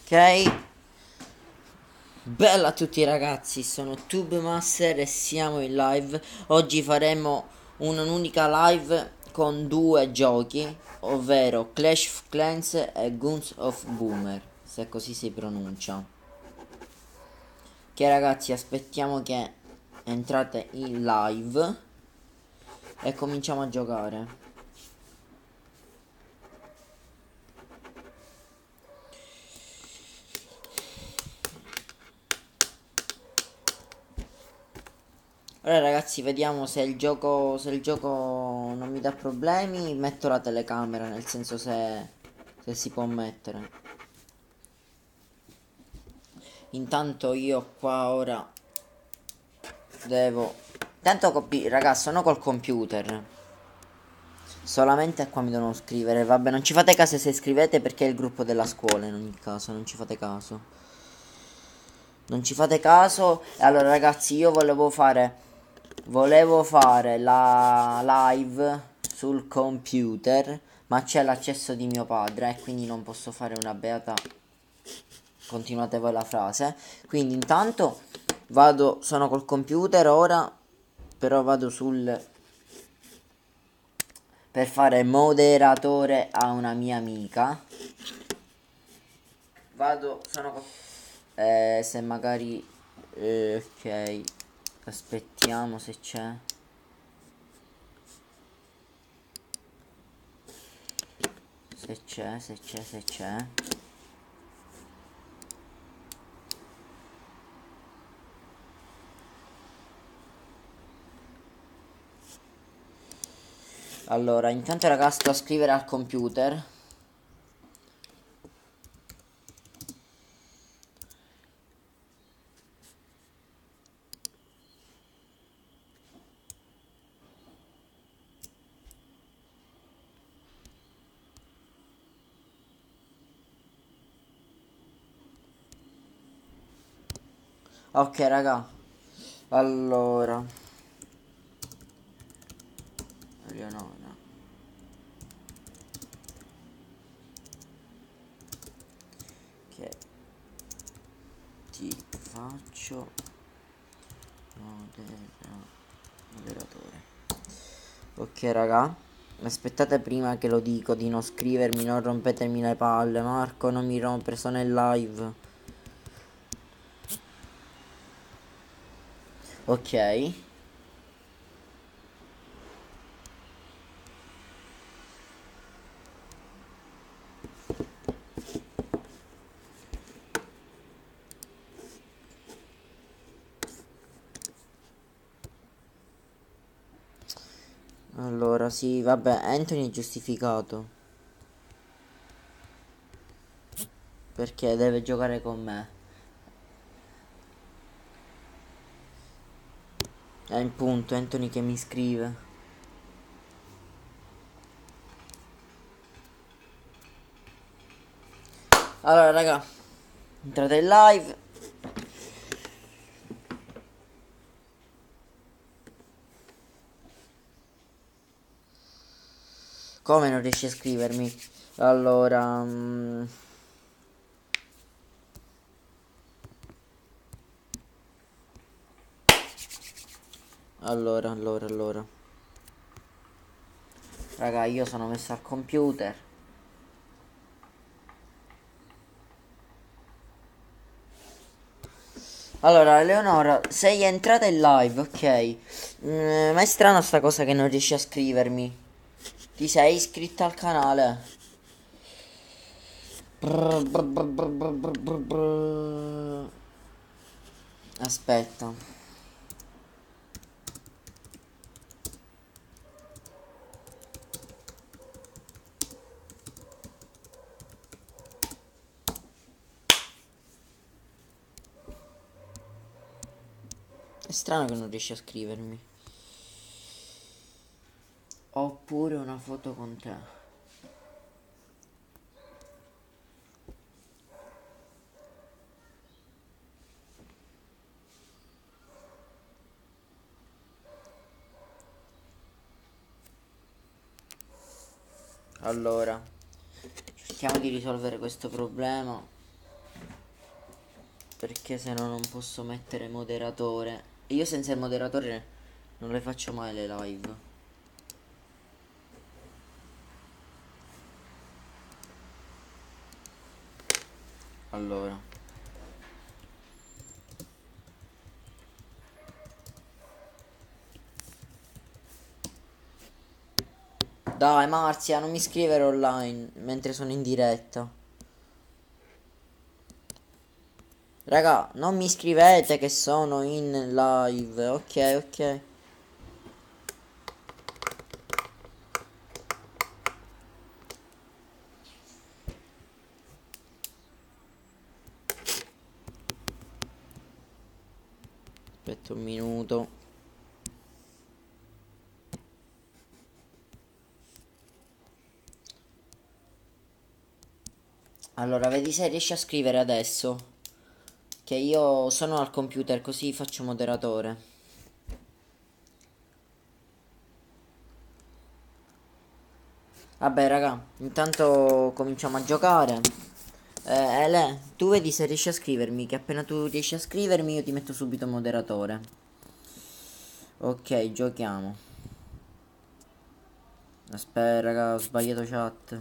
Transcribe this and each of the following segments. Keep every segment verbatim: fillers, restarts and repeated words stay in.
Ok, bella a tutti ragazzi, sono Tubemaster e siamo in live. Oggi faremo un'unica live con due giochi, ovvero Clash of Clans e Guns of Boomer, se così si pronuncia. Ok ragazzi, aspettiamo che entrate in live e cominciamo a giocare. Allora ragazzi, vediamo se il gioco se il gioco non mi dà problemi, metto la telecamera, nel senso se se si può mettere. Intanto io qua ora devo Intanto copi- ragazzi, sono col computer. Solamente qua mi devono scrivere. Vabbè, non ci fate caso se scrivete perché è il gruppo della scuola in ogni caso, non ci fate caso. Non ci fate caso. E allora ragazzi, io volevo fare volevo fare la live sul computer, ma c'è l'accesso di mio padre e quindi non posso fare una beata. Continuate voi la frase. Quindi intanto vado, sono col computer ora, però vado sul per fare moderatore a una mia amica. Vado, sono col eh, se magari eh, ok. Aspettiamo se c'è. Se c'è, se c'è, se c'è. Allora, intanto ragazzi sto a scrivere al computer. Ok, raga. Allora, Eleonora, che ti faccio modera- moderatore. Ok, raga. Aspettate prima che lo dico di non scrivermi, non rompetemi le palle. Marco, non mi rompere, sono in live. Ok. Allora, sì, vabbè, Anthony è giustificato. Perché deve giocare con me. È il punto, Anthony che mi scrive. Allora, raga, entrate in live. Come non riesci a scrivermi? Allora, mm, allora, allora, allora. Raga, io sono messo al computer. Allora, Eleonora, sei entrata in live, ok. Mm, ma è strano sta cosa che non riesci a scrivermi. Ti sei iscritta al canale? Brr, brr, brr, brr, brr, brr, brr, brr. Aspetta. È strano che non riesci a scrivermi. Oppure una foto con te. Allora, cerchiamo di risolvere questo problema. Perché se no non posso mettere moderatore. E io senza il moderatore non le faccio mai le live. Allora. Dai Marzia, non mi scrivere online mentre sono in diretta. Raga, non mi scrivete che sono in live. Ok, ok. Aspetta un minuto. Allora, vedi se riesci a scrivere adesso. Che io sono al computer, così faccio moderatore. Vabbè, raga, intanto cominciamo a giocare. Eh, Ele, tu vedi se riesci a scrivermi, che appena tu riesci a scrivermi io ti metto subito moderatore. Ok, giochiamo. Aspetta, raga, ho sbagliato chat.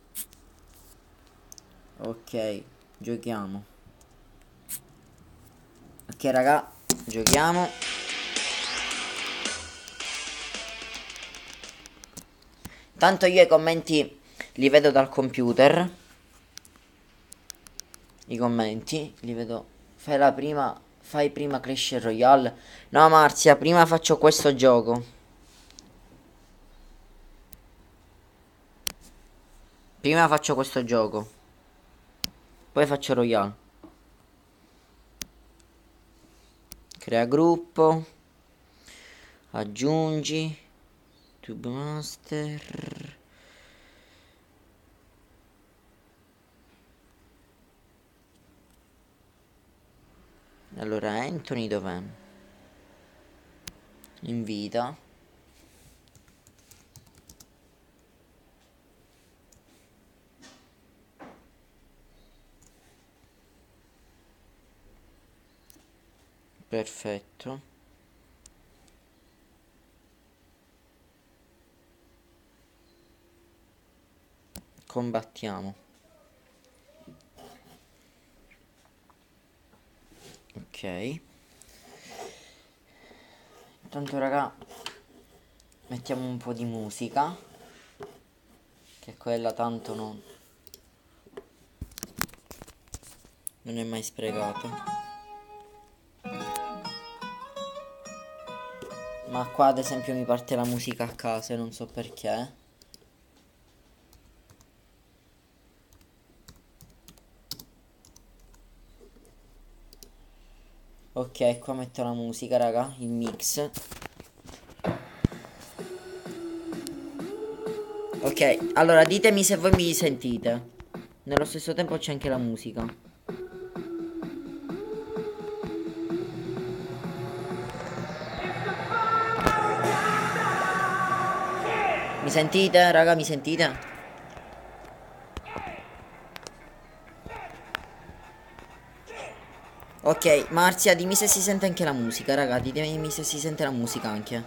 Ok, giochiamo. Ok, raga, giochiamo. Tanto io i commenti li vedo dal computer. I commenti li vedo. Fai la prima. Fai prima Clash Royale. No, Marzia, prima faccio questo gioco. Prima faccio questo gioco. Poi faccio Royale. Crea gruppo. Aggiungi. Tube Master. Allora, Anthony dov'è? Invita. Perfetto. Combattiamo. Ok. Intanto raga, mettiamo un po' di musica, che quella tanto non non è mai sprecata. Ma qua ad esempio mi parte la musica a casa e non so perché. Ok, qua metto la musica, raga, il mix. Ok, allora ditemi se voi mi sentite. Nello stesso tempo c'è anche la musica. Mi sentite, raga, mi sentite? Ok, Marzia, dimmi se si sente anche la musica, raga, ditemi se si sente la musica anche.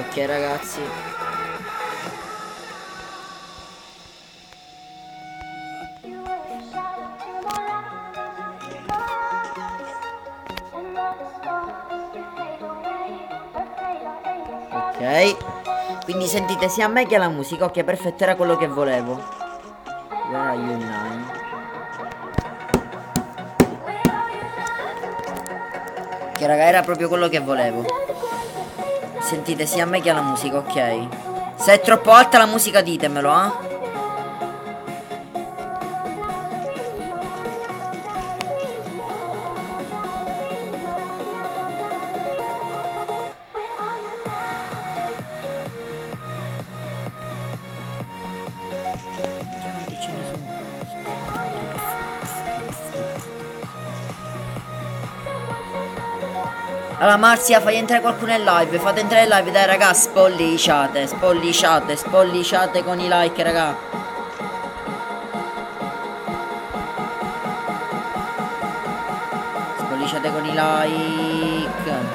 Ok ragazzi. Ok. Quindi sentite sia a me che alla musica. Ok, perfetto, era quello che volevo. Where are you now? Che raga, era proprio quello che volevo. Sentite sia a me che alla musica, ok. Se è troppo alta la musica ditemelo, eh. Allora Marzia, fai entrare qualcuno in live. Fate entrare in live, dai raga. Spolliciate, spolliciate, spolliciate con i like, raga. Spolliciate con i like.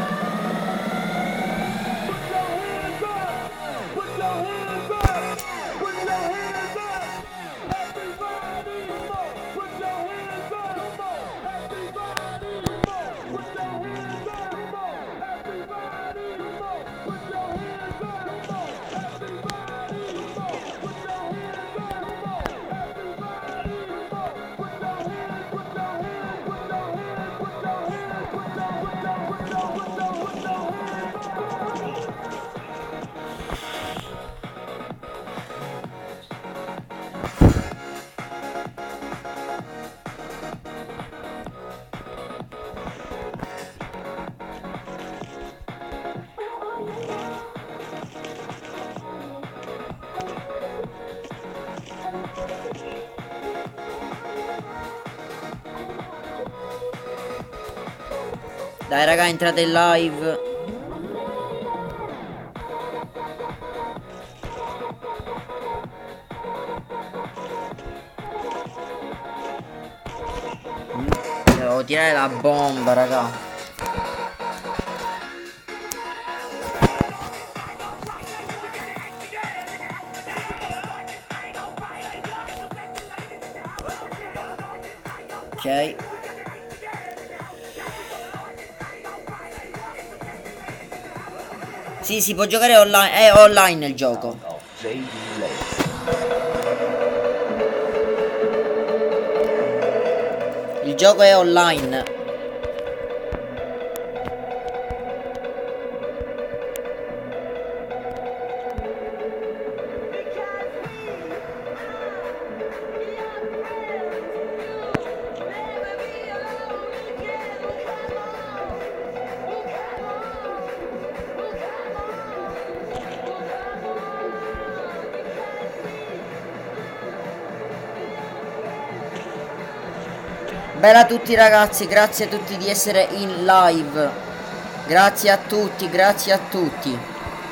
Dai raga, entrate in live. Devo tirare la bomba, raga. Ok. Sì, si può giocare online. È online il gioco. Il gioco è online. Bella a tutti ragazzi, grazie a tutti di essere in live. Grazie a tutti, grazie a tutti.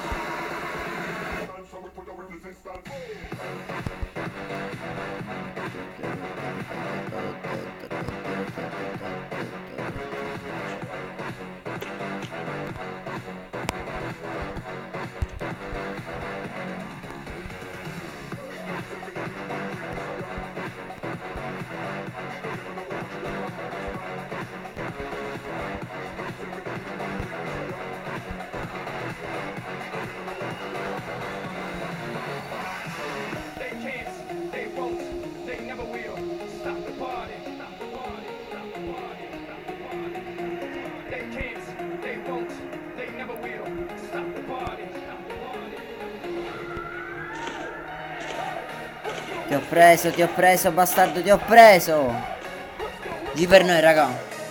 Ti ho preso, ti ho preso, bastardo, ti ho preso. G per noi, raga.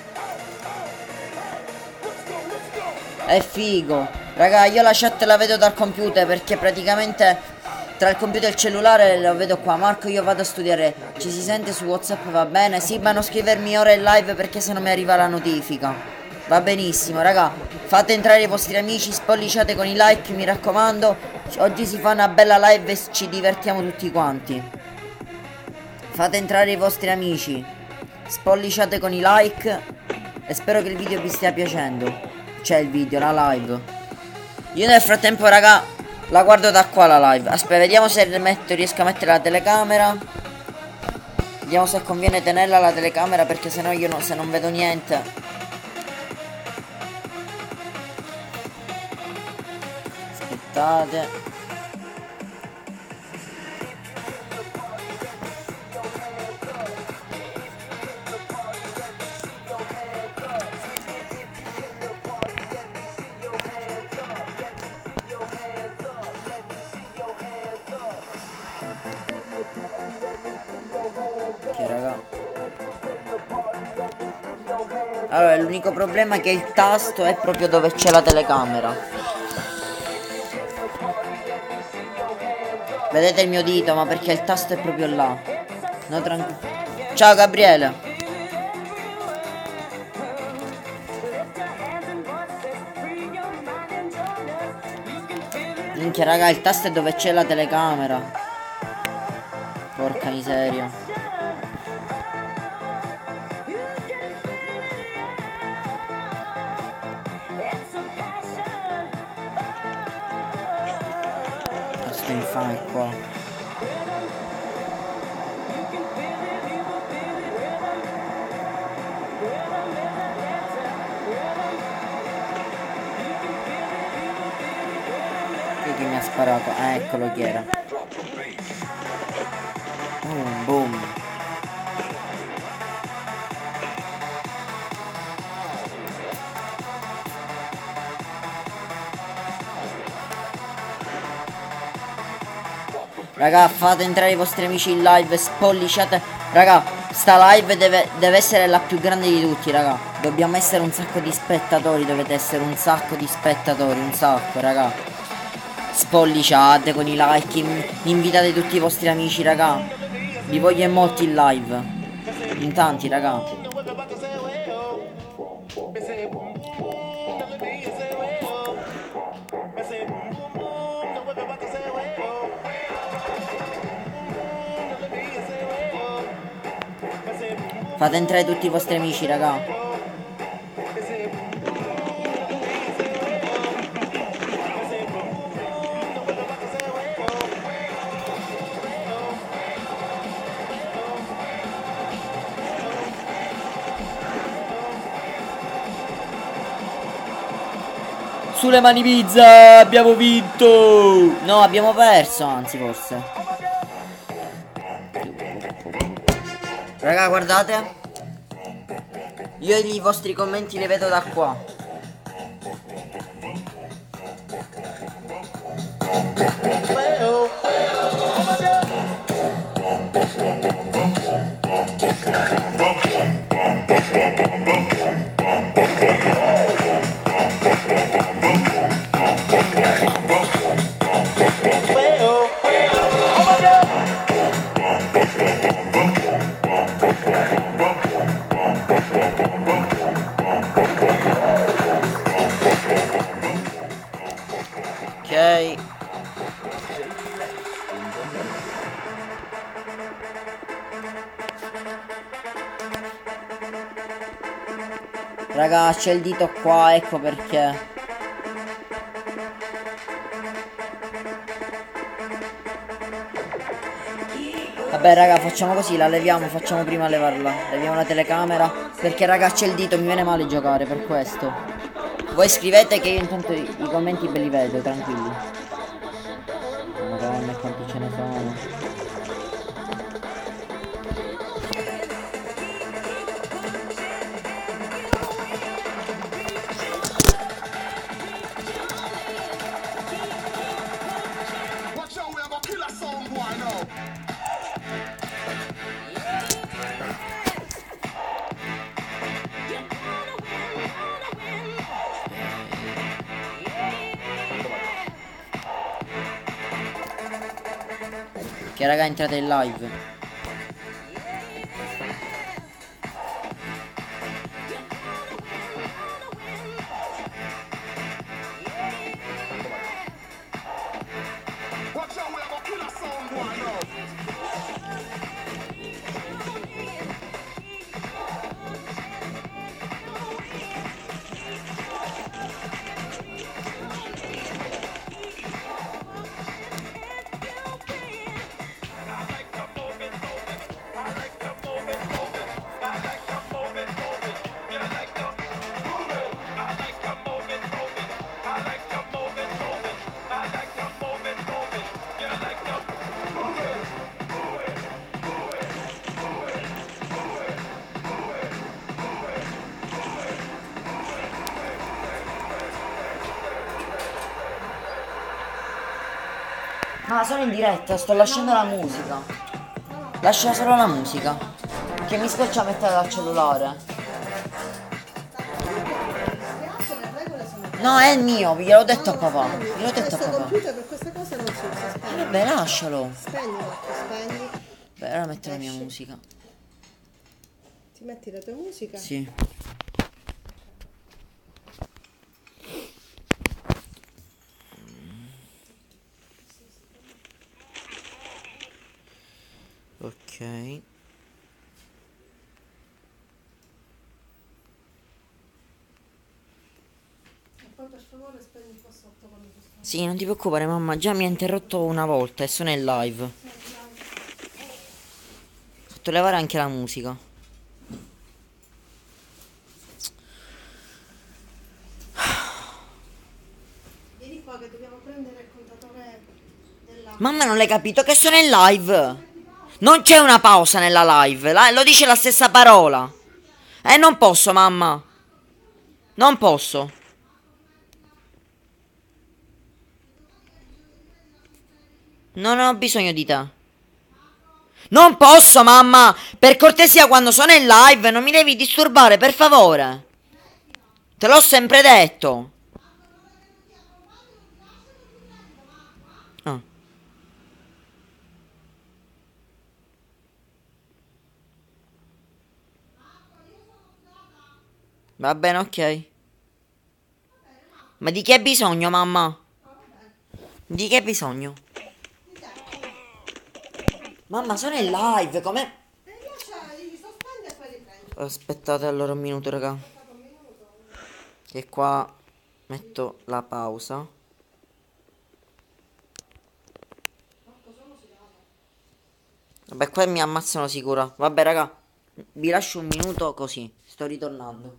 È figo. Raga, io la chat la vedo dal computer perché praticamente tra il computer e il cellulare lo vedo qua. Marco, io vado a studiare. Ci si sente su WhatsApp, va bene? Sì, ma non scrivermi ora in live perché se no mi arriva la notifica. Va benissimo, raga. Fate entrare i vostri amici, spolliciate con i like, mi raccomando. Oggi si fa una bella live e ci divertiamo tutti quanti. Fate entrare i vostri amici, spolliciate con i like e spero che il video vi stia piacendo. C'è il video, la live. Io nel frattempo, raga, la guardo da qua la live. Aspetta, vediamo se metto, riesco a mettere la telecamera. Vediamo se conviene tenerla la telecamera, perché sennò io no, se non vedo niente. Aspettate. Allora, l'unico problema è che il tasto è proprio dove c'è la telecamera. Vedete il mio dito, ma perché il tasto è proprio là. No, tranquillo. Ciao Gabriele. Minchia raga, il tasto è dove c'è la telecamera. Porca miseria. Tasto infame qua. Chi mi ha sparato? Ah, eccolo chi era. Boom, boom. Raga, fate entrare i vostri amici in live, spolliciate. Raga, sta live deve, deve essere la più grande di tutti, raga. Dobbiamo essere un sacco di spettatori, dovete essere un sacco di spettatori, un sacco, raga. Spolliciate con i like, invitate tutti i vostri amici, raga. Vi voglio in molti in live. In tanti, raga. Fate entrare tutti i vostri amici, raga. Sulle mani pizza, abbiamo vinto. No, abbiamo perso, anzi forse. Raga, guardate. Io i vostri commenti li vedo da qua. Ok. Raga, c'è il dito qua, ecco perché. Vabbè raga, facciamo così, la leviamo, facciamo prima levarla. Leviamo la telecamera. Perché raga c'è il dito, mi viene male giocare per questo. Voi scrivete che io intanto i, i commenti ve li vedo, tranquilli. Madonna, quanti ce ne sono. Che raga, entrate in live. Ma sono in diretta, sto lasciando la musica. Lascia solo la musica. Che mi scoccia metterla al cellulare. No, è il mio, gliel'ho detto a papà. Gliel'ho detto a Questo papà. computer per queste cose non si usa. Eh, Spegni. vabbè, lascialo. Spegni, Marco, spegni. Beh, ora metto la mia Esci. musica. Ti metti la tua musica? Sì. Ok. Poi per favore spegni qua sotto quando ti sto. Sì, non ti preoccupare, mamma. Già mi ha interrotto una volta e sono in live. Ho fatto levare anche la musica. Vieni qua che dobbiamo prendere il contatore della... Mamma, non l'hai capito che sono in live? Non c'è una pausa nella live. la- lo dice la stessa parola. Eh, non posso, mamma. Non posso. Non ho bisogno di te. Non posso, mamma. Per cortesia, quando sono in live, non mi devi disturbare, per favore. Te l'ho sempre detto. Ah. Va bene, ok. Ma di che hai bisogno, mamma? Di che hai bisogno? Mamma, sono in live, come... E lascia, li sospendi e poi riprendi. Aspettate allora un minuto, raga. Stato un minuto. Che qua metto la pausa. Vabbè, qua mi ammazzano sicuro. Vabbè, raga, vi lascio un minuto così. Sto ritornando.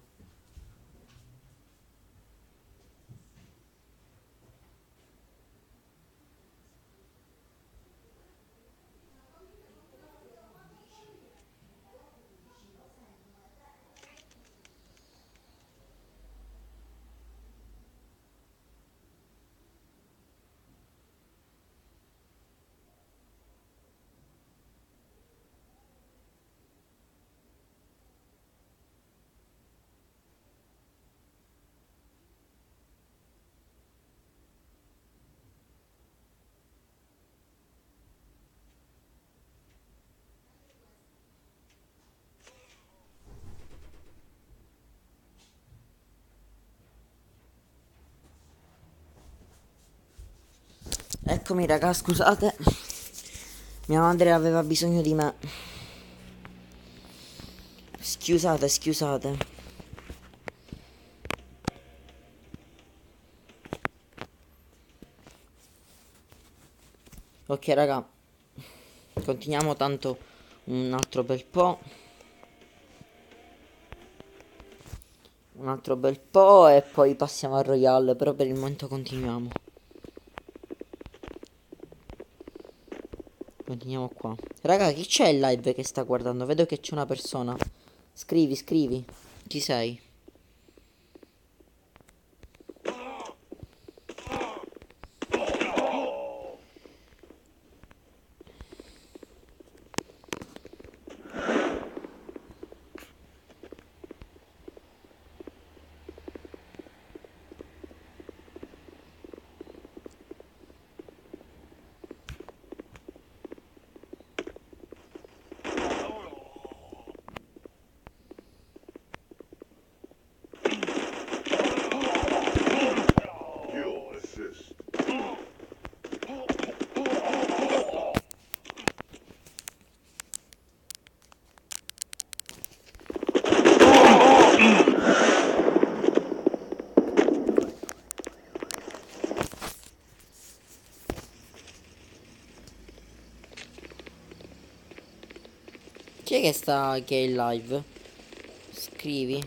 Eccomi, raga, scusate. Mia madre aveva bisogno di me. Scusate, scusate. Ok, raga. Continuiamo tanto un altro bel po'. Un altro bel po' e poi passiamo al Royale. Però per il momento continuiamo. Continuiamo qua. Raga, chi c'è in live che sta guardando? Vedo che c'è una persona. Scrivi, scrivi. Chi sei? Chi è che sta che è in live? Scrivi.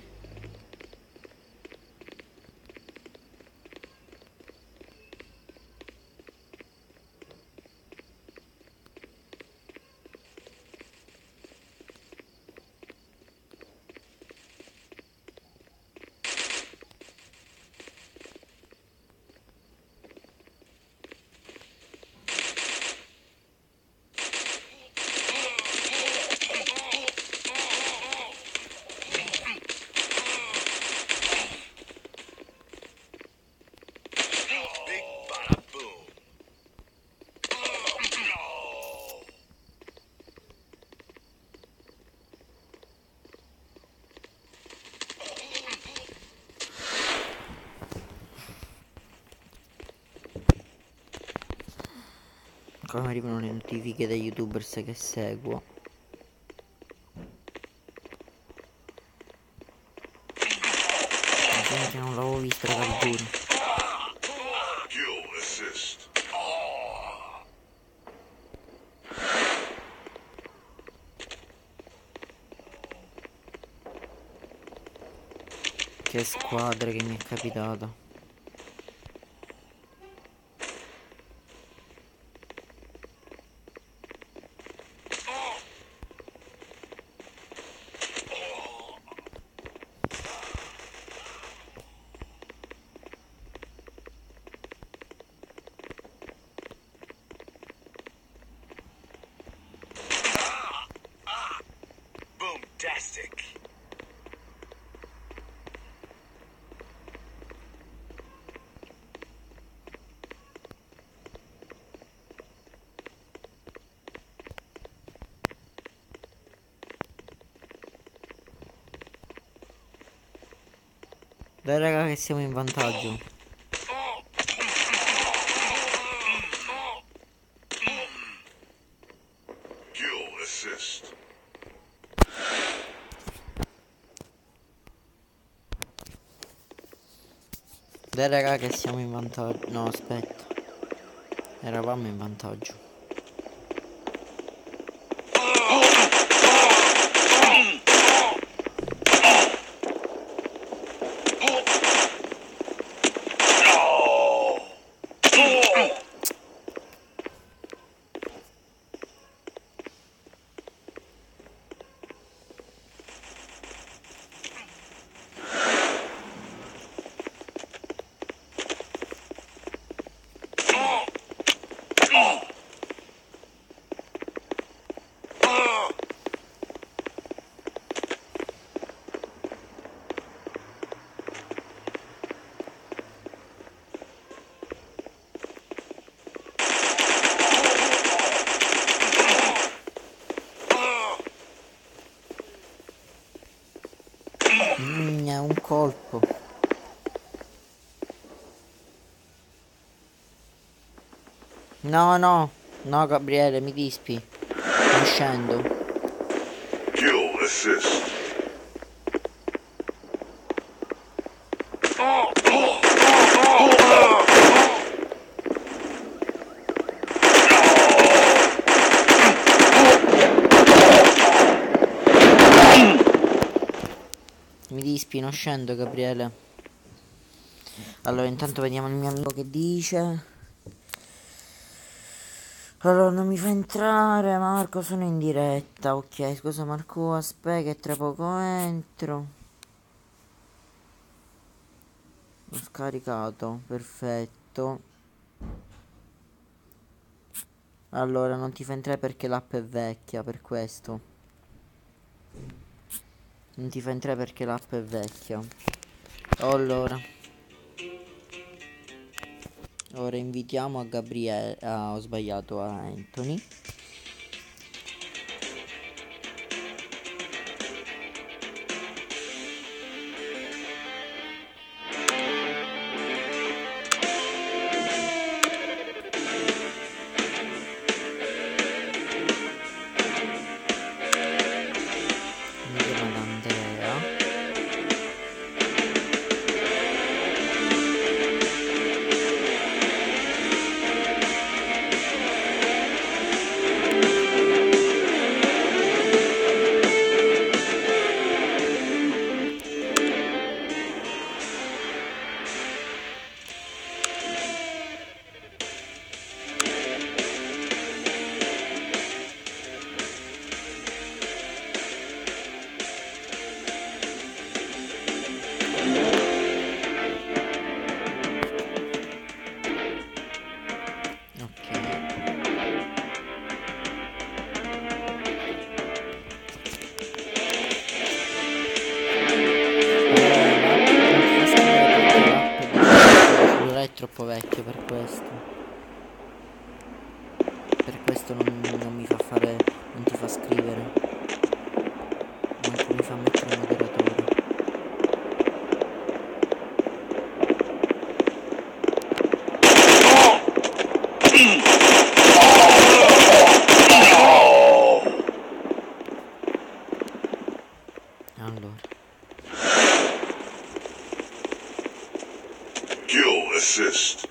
Ecco, mi arrivano le notifiche dei youtubers che seguo. Gente, non l'avevo visto, raga, vi giuro. Che squadra che mi è capitata. Boomtastic. Dai raga che siamo in vantaggio. Kill assist. Dai raga che siamo in vantaggio. No, aspetta. Eravamo in vantaggio. Migna, un colpo. No, no, no Gabriele, mi dispi. Non scendo. Kill assist. Mi dispi, non scendo Gabriele. Allora intanto vediamo il mio amico che dice. Allora non mi fa entrare Marco, sono in diretta. Ok, scusa Marco, aspetta che tra poco entro. Ho scaricato, perfetto. Allora non ti fa entrare perché l'app è vecchia, per questo. Non ti fa entrare perché l'app è vecchia. Allora Ora invitiamo a Gabriele. Ah, ho sbagliato, a Anthony. Invitiamo ad Andrea. È troppo vecchio per questo. Per questo non, non mi fa fare. Non ti fa scrivere. Non mi fa mettere il moderatore. Allora. Kill assist.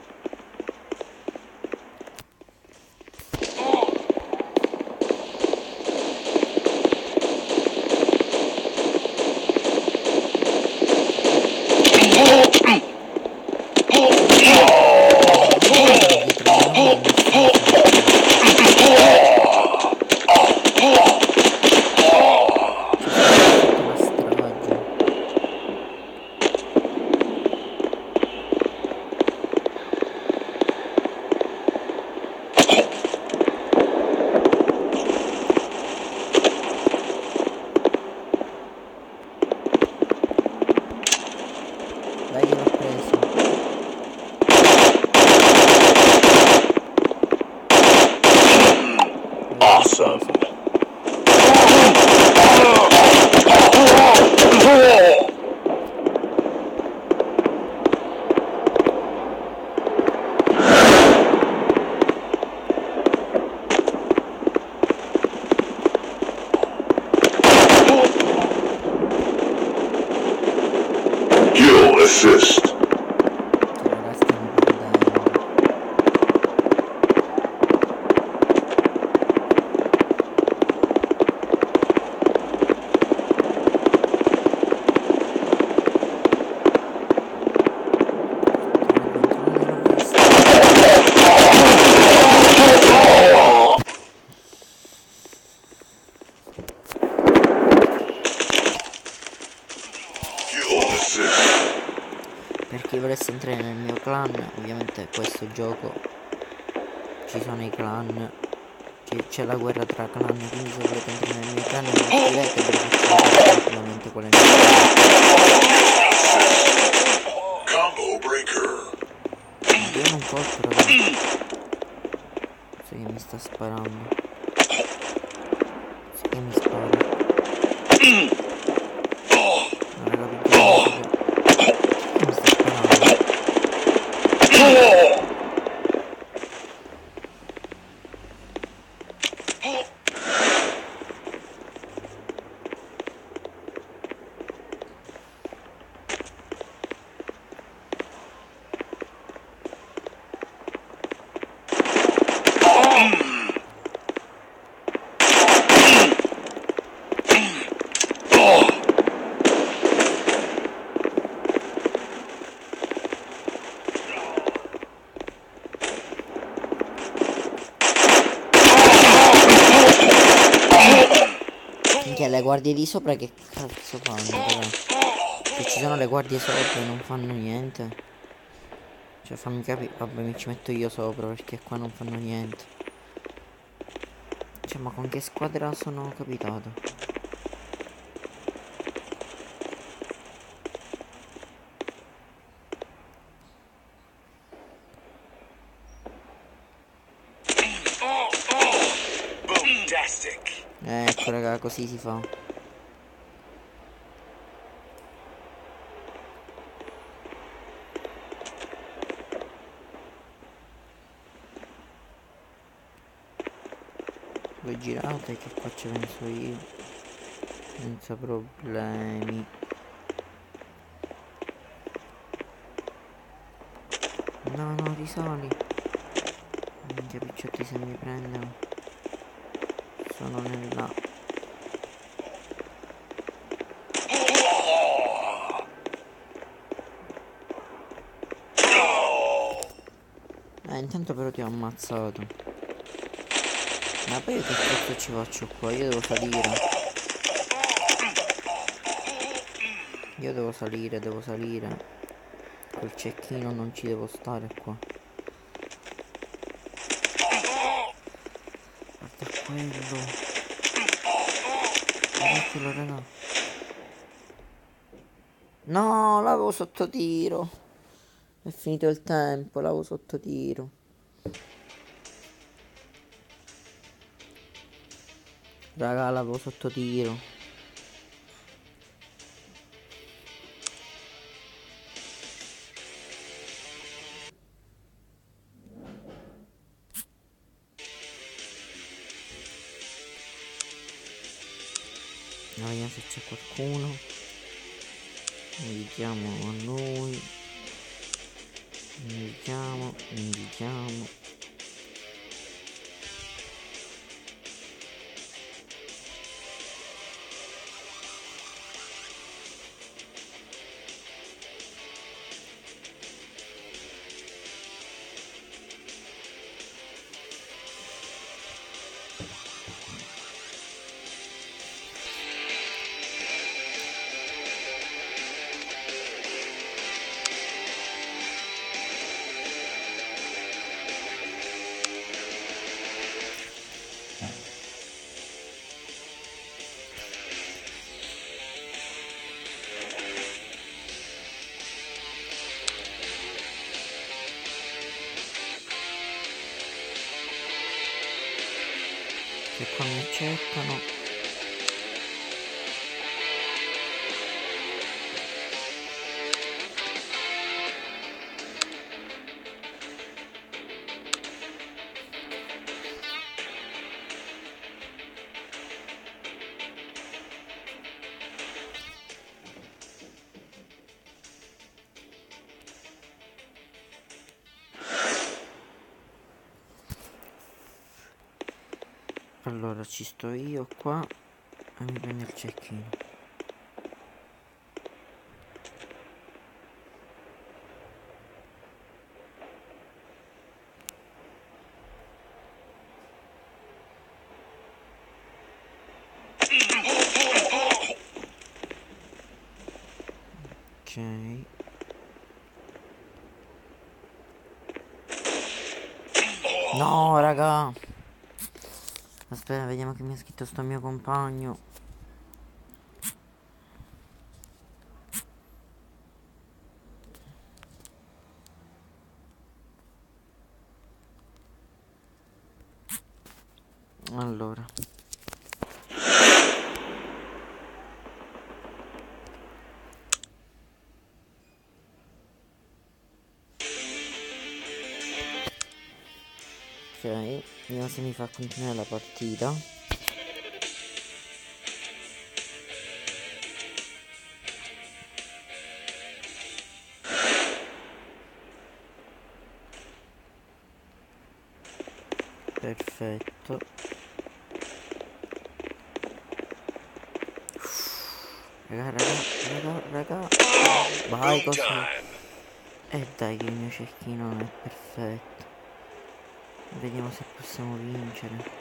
Dai che l'ho preso. Awesome. Kill assist. Cioè, ragazzi, stiamo perdendo. Kill assist. Per chi volesse entrare nel mio clan, ovviamente questo gioco ci sono i clan, ci- c'è la guerra tra clan, quindi se volete entrare nel mio clan mi scrivete e ve lo faccio vedere tranquillamente qual è il Combo breaker. mio. Io non colpo, ragazzi. Sai che mi sta sparando. Sai che mi spara. Ma raga, perché mi sta sparando? Minchia, le guardie di sopra che cazzo fanno, raga? Se ci sono le guardie sopra e non fanno niente. Cioè fammi capire. Vabbè, mi ci metto io sopra perché qua non fanno niente. Cioè, ma con che squadra sono capitato? Boomtastic. Ecco, raga, così si fa. Voi girate che qua ci penso io. Senza problemi. No, no, risali. Minchia, picciotti, se mi prendono. Sono nella... Eh, intanto però ti ho ammazzato. Ma poi io che cazzo ci faccio qua? Io devo salire. Io devo salire, devo salire. Col cecchino non ci devo stare qua. Guarda quello. Guardatelo, raga. No, l'avevo sotto tiro. È finito il tempo, l'avevo sotto tiro. Raga, l'avevo sotto tiro. vediamo se c'è qualcuno. Invitiamo a noi. Invitiamo, invitiamo. Che qua mi accettano. Allora ci sto io qua e mi prendo il cecchino. Ok. No, raga. Aspetta, vediamo che mi ha scritto sto mio compagno. Allora. Ok, vediamo se mi fa continuare la partita. Perfetto. Raga, raga, raga, raga. Vai, Boom così. time. E dai che il mio cecchino non è perfetto. Vediamo se possiamo vincere.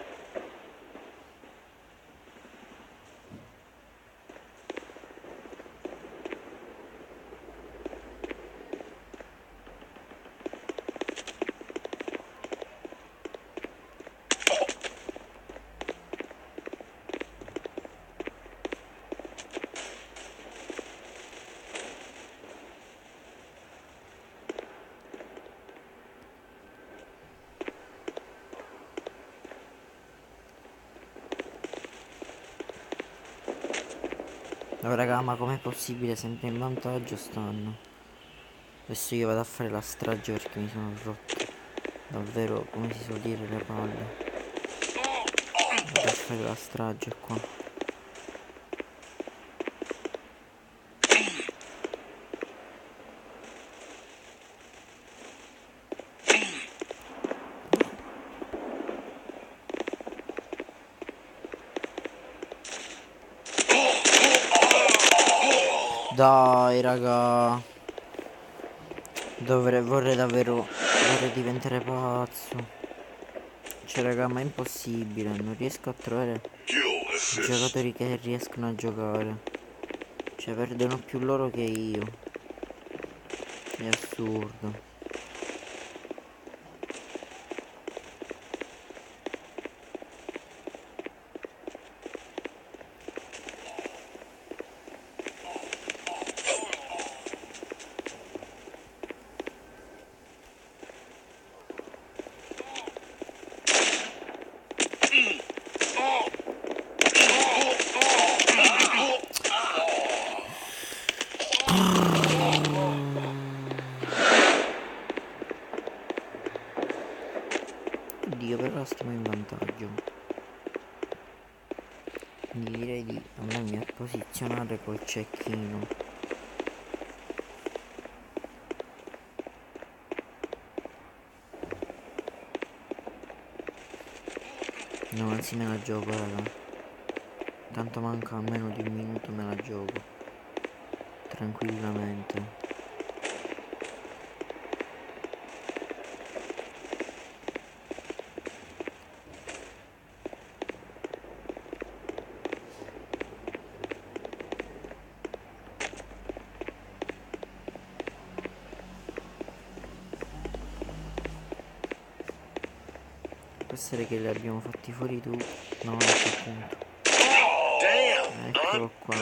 No raga, ma com'è possibile? Sempre in vantaggio stanno. Adesso io vado a fare la strage perché mi sono rotto davvero, come si suol dire, le palle. Vado a fare la strage qua. Dai raga, dovrei, vorrei davvero, vorrei diventare pazzo. Cioè raga, ma è impossibile, non riesco a trovare Kill assist. giocatori che riescono a giocare. Cioè perdono più loro che io. È assurdo. Oddio, però stiamo in vantaggio. Quindi direi di andare posizionare col cecchino. No, anzi me la gioco, raga. Tanto manca almeno di un minuto, me la gioco tranquillamente. Può essere che li abbiamo fatti fuori tu. No, non c'è appunto. Eccolo qua.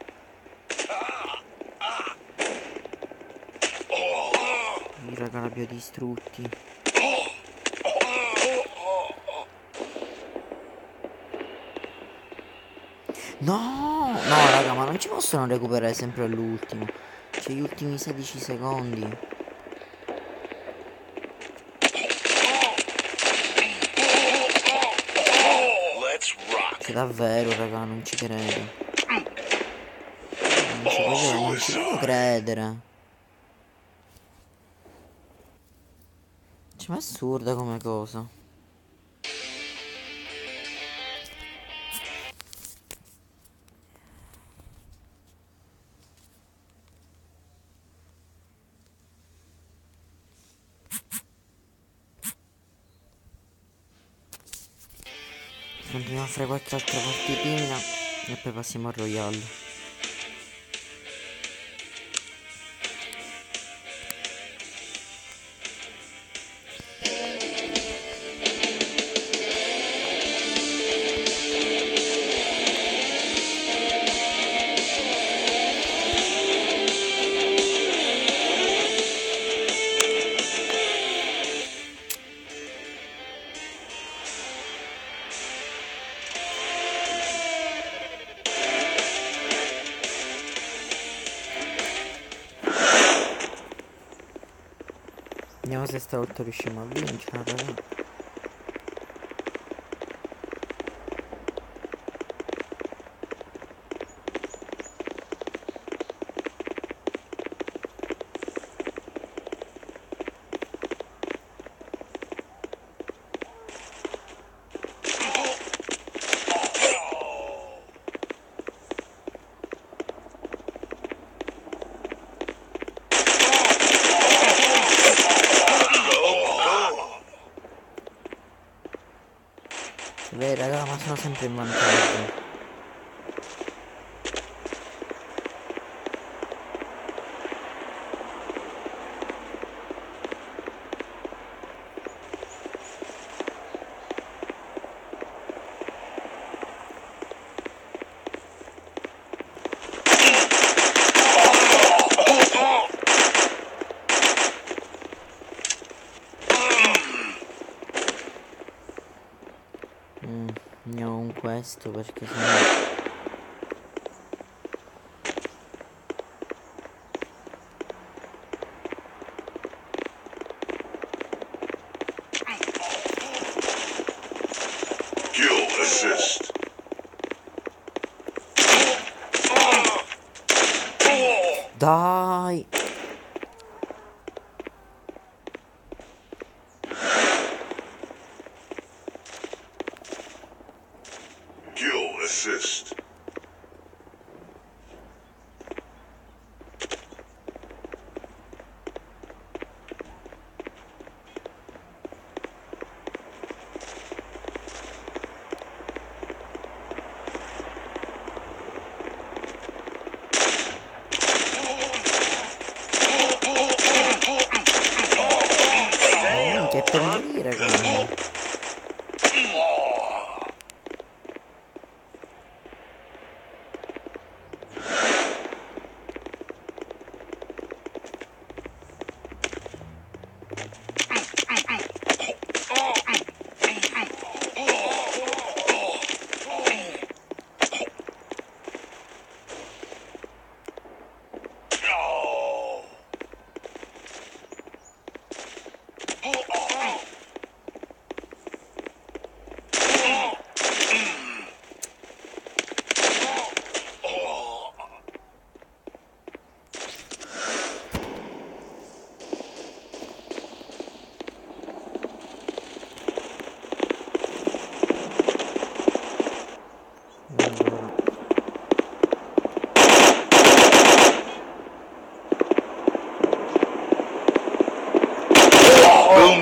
I raga li abbiamo distrutti. No! No raga, ma non ci possono recuperare sempre all'ultimo. C'è gli ultimi sedici secondi. Che davvero raga, non ci credo. Non ci voglio, non ci devo credere. Cioè, ma è assurda come cosa. Continuiamo a fare qualche altra partitina e poi passiamo al Royale. Vediamo se stavolta riusciamo a vincere, raga. Beh raga, ma sono sempre in vantaggio. Mm, andiamo con questo perché sennò... Kill assist. Dai! Kill assist. Che per morire come...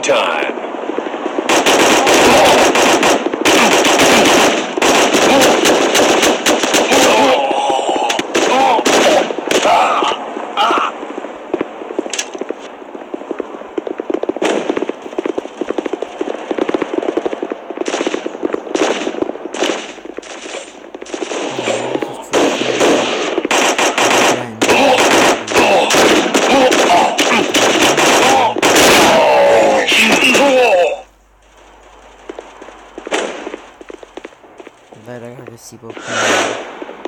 time. Dai raga che si può prendere.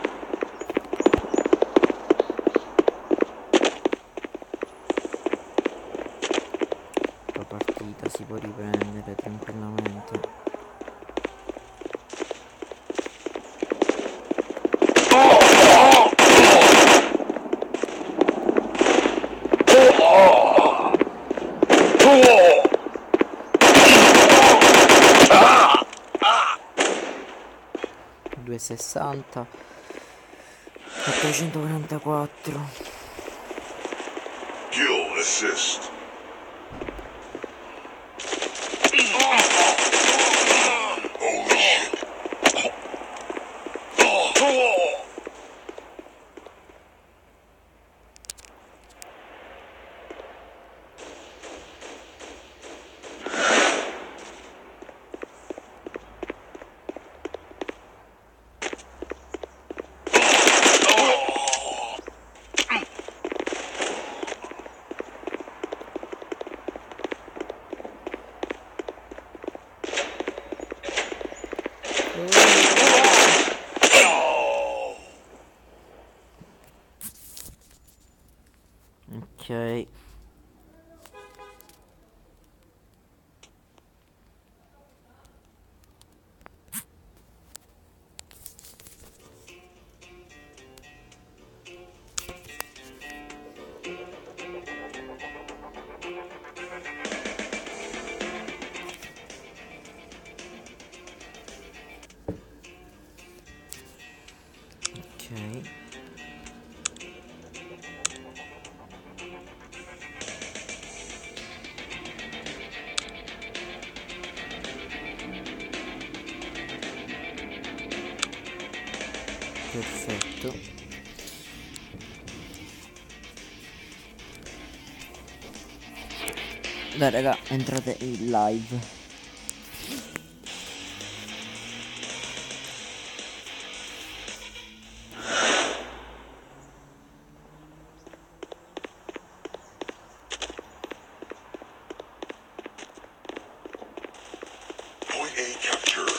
La partita si può riprendere tranquillamente. duecentosessanta quattrocentoquarantaquattro. Kill assist. Holy shit. Ok. Ok. Perfetto. Dai raga, entrate in live. Point A captured.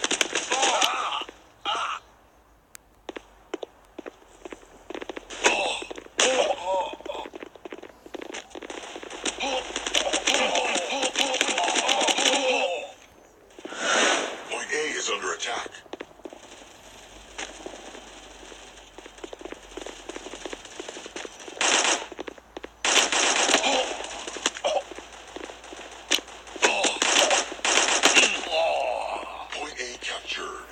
Point A is under attack. Point A captured.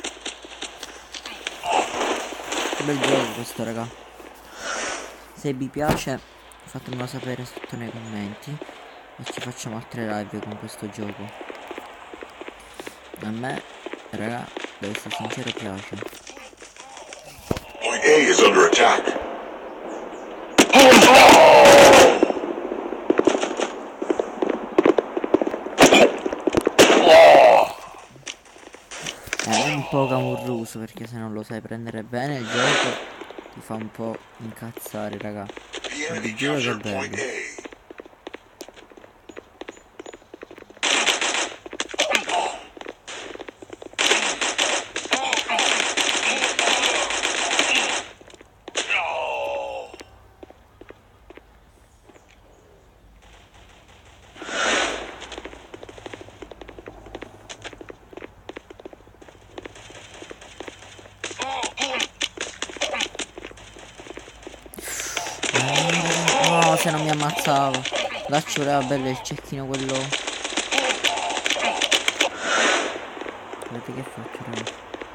Che bel gioco questo raga. Se vi piace fatemelo sapere sotto nei commenti e ci facciamo altre live con questo gioco. A me raga, devo essere sincero, piace. Point A is under attack. È un po' camurruso perché se non lo sai prendere bene il gioco ti fa un po' incazzare raga. The Ma enemy vi giuro che è captured point bello. A. No, se non mi ammazzavo. Là ci voleva bello il cecchino quello. Guardate che faccio raga.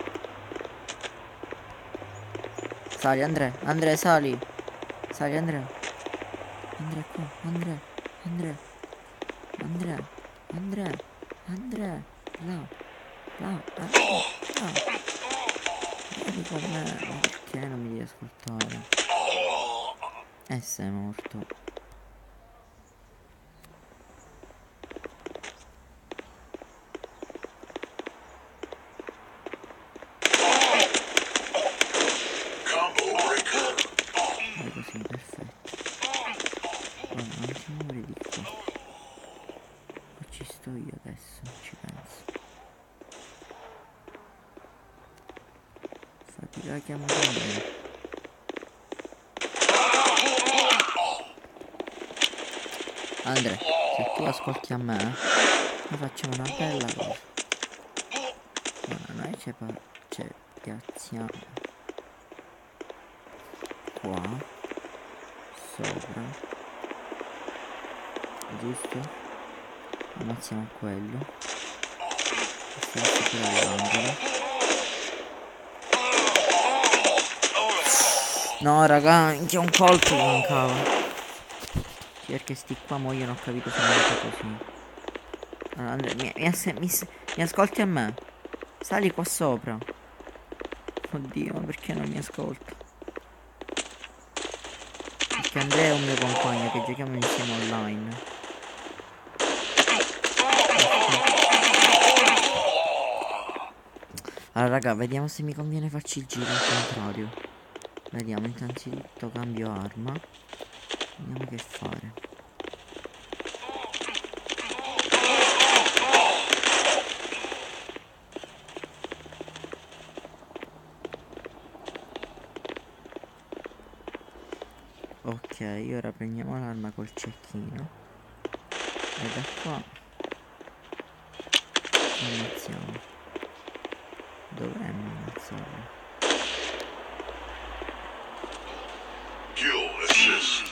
Sali Andrea, Andrea sali. Sali Andrea. Andrea qua, Andrea, Andrea, Andrea, Andrea, Andrea, là, là, là, là. Vieni con me, ma perché non mi devi ascoltare? E sei morto. Vai così, perfetto. Guarda, non ti muovere di qua. Qua ci sto io adesso, ci penso. Fatti la chiamata mia. Andrea, se tu ascolti a me, noi facciamo una bella cosa. Allora, noi ci pa- ci piazziamo qua, sopra, giusto? Ammazziamo quello. Stiamo superando l'angolo. No raga, minchia, un colpo mi mancava. Perché sti qua muoiono, ho capito se non così. Allora, Andrea, mi, mi, ass- mi, s- mi ascolti a me? Sali qua sopra. Oddio, ma perché non mi ascolta? Perché Andrea è un mio compagno che giochiamo insieme online. Allora raga, vediamo se mi conviene farci il giro al contrario. Vediamo, innanzitutto cambio arma. Vediamo che fare. Ok, ora prendiamo l'arma col cecchino. E da qua iniziamo. Dovremmo iniziare. Kill assist.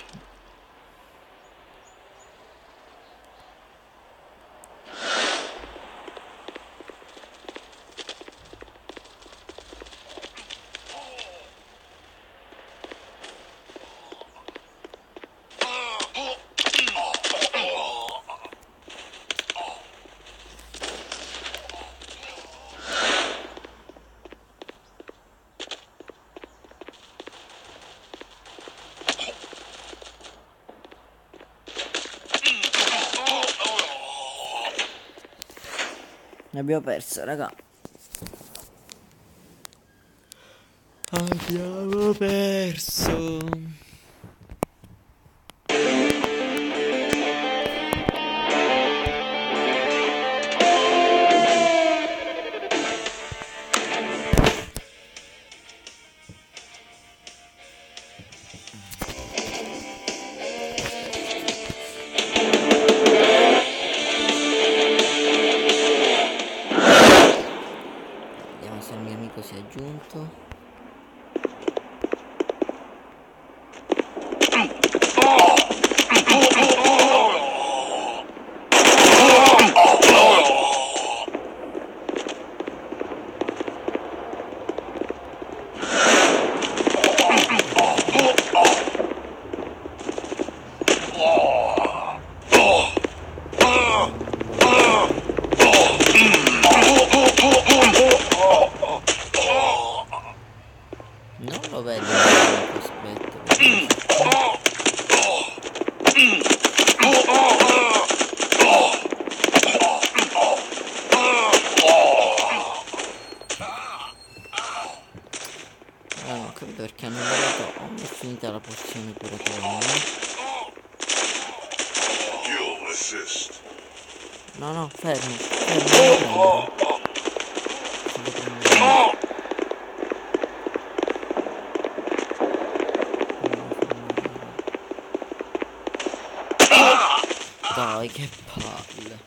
Ne abbiamo perso, raga. Abbiamo perso. Vediamo se il mio amico si è aggiunto. Non lo vedo il mio amico, aspetta. Ah, non ho capito perché hanno dato. Oh, mi è finita la pozione curatoria. Kill assist. No, no, fermo. Fermo, non lo prendere. Devo prendere. Dai, che palle.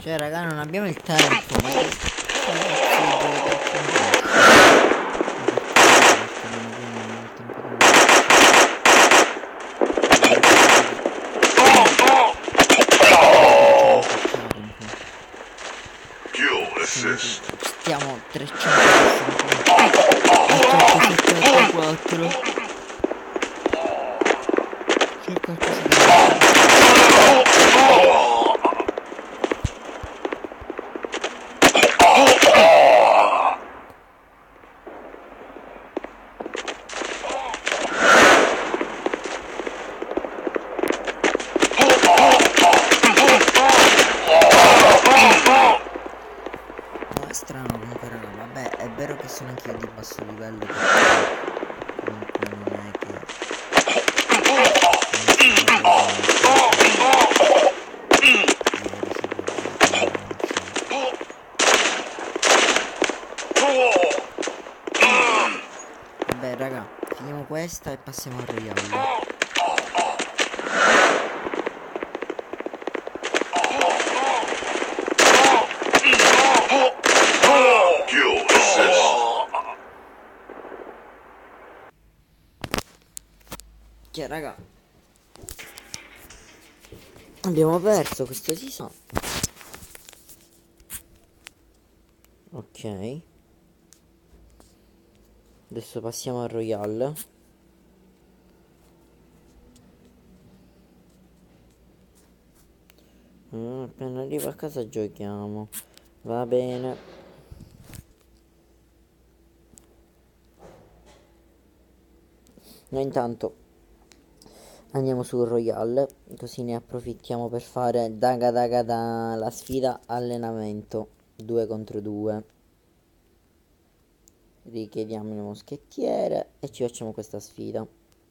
Cioè raga, non abbiamo il tempo, ma che Kill assist. stiamo trecentoquattro. Che cazzo si No, è strano comunque raga, vabbè, è vero che sono anch'io di basso livello, perché comunque non è che vabbè raga, finiamo questa e passiamo al Royale. Kill assist. Cioè raga, abbiamo perso, questo si sa. Ok, adesso passiamo al Royale. Mm, appena arrivo a casa giochiamo. Va bene. Noi intanto andiamo sul Royale, così ne approfittiamo per fare daga daga da la sfida allenamento due contro due. Richiediamo il moschettiere e ci facciamo questa sfida.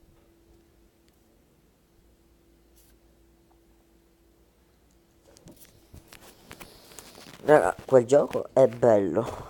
Raga, quel gioco è bello.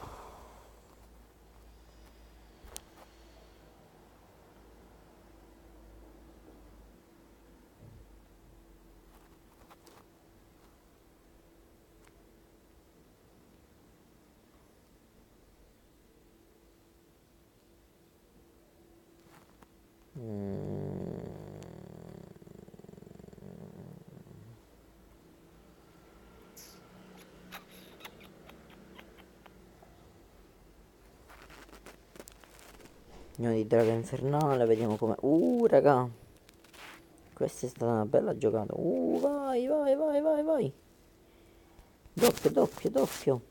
Andiamo di Draga Infernale, vediamo come... Uh, raga, questa è stata una bella giocata. Uh, vai, vai, vai, vai, vai. Doppio, doppio, doppio.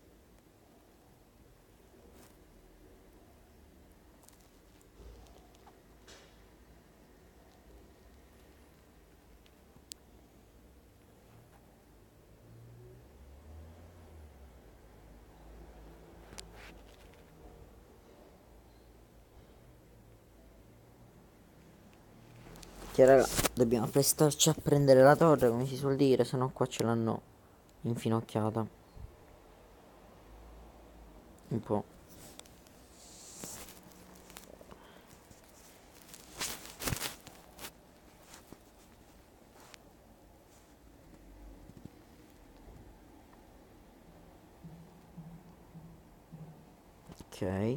Che raga, dobbiamo prestarci a prendere la torre, come si suol dire, se no qua ce l'hanno infinocchiata. Un po'. Ok.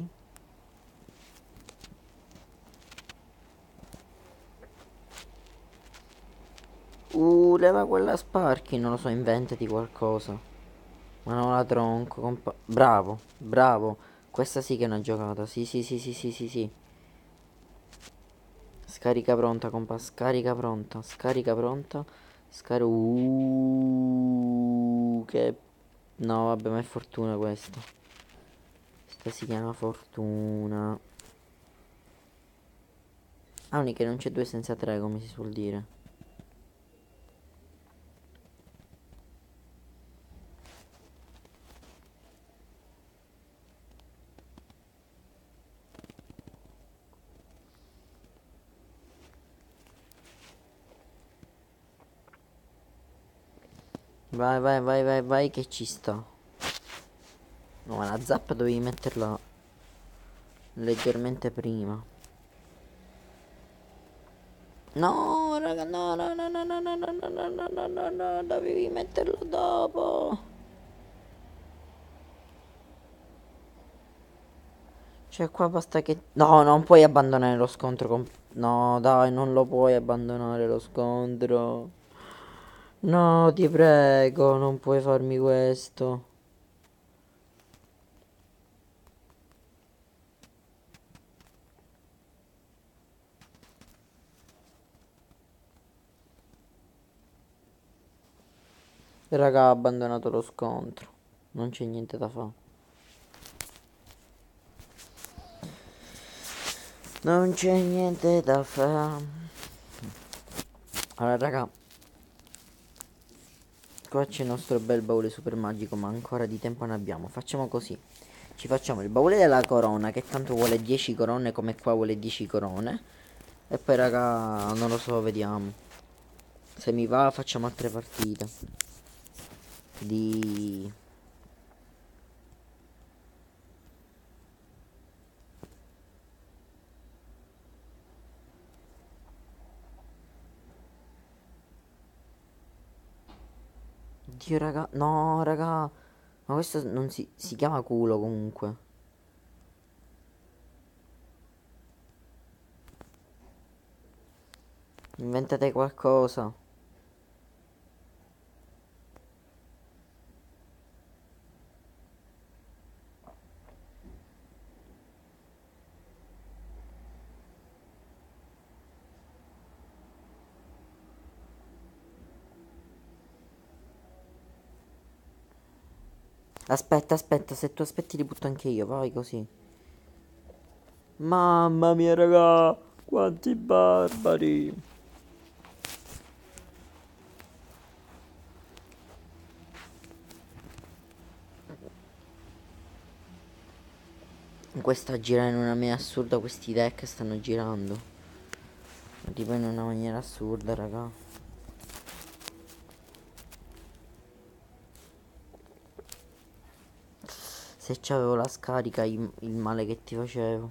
Uh, leva quella Sparky, non lo so, inventati qualcosa. Ma non la tronco, compa... Bravo, bravo. Questa sì che è una giocata. Sì, sì, sì, sì, sì, sì, sì. Scarica pronta, compa. Scarica pronta. Scarica pronta. Scarica... Uh, che... No, vabbè, ma è fortuna questa. Questa si chiama fortuna. Ah, unica, non c'è due senza tre, come si suol dire. Vai, vai, vai, vai, vai, che ci sta. No, ma la zappa dovevi metterla leggermente prima. No, raga, no, no, no, no, no, no, no, no, no, no, no, no, no, dovevi metterlo dopo. Cioè, qua basta che... No, non puoi abbandonare lo scontro con... No, dai, non lo puoi abbandonare lo scontro. No, ti prego, non puoi farmi questo. Raga, ha abbandonato lo scontro. Non c'è niente da fare. Non c'è niente da fare. Allora, raga, qua c'è il nostro bel baule super magico, ma ancora di tempo ne abbiamo. Facciamo così. Ci facciamo il baule della corona, che tanto vuole dieci corone, come qua vuole dieci corone. E poi, raga, non lo so, vediamo. Se mi va, facciamo altre partite. Di... Dio, raga. No, raga. Ma questo non si, si chiama culo comunque. Inventate qualcosa. Aspetta, aspetta, se tu aspetti li butto anche io, vai così. Mamma mia, raga, quanti barbari. Questa gira in una maniera assurda, questi deck stanno girando. Tipo in una maniera assurda, raga. Se c'avevo la scarica, il, il male che ti facevo.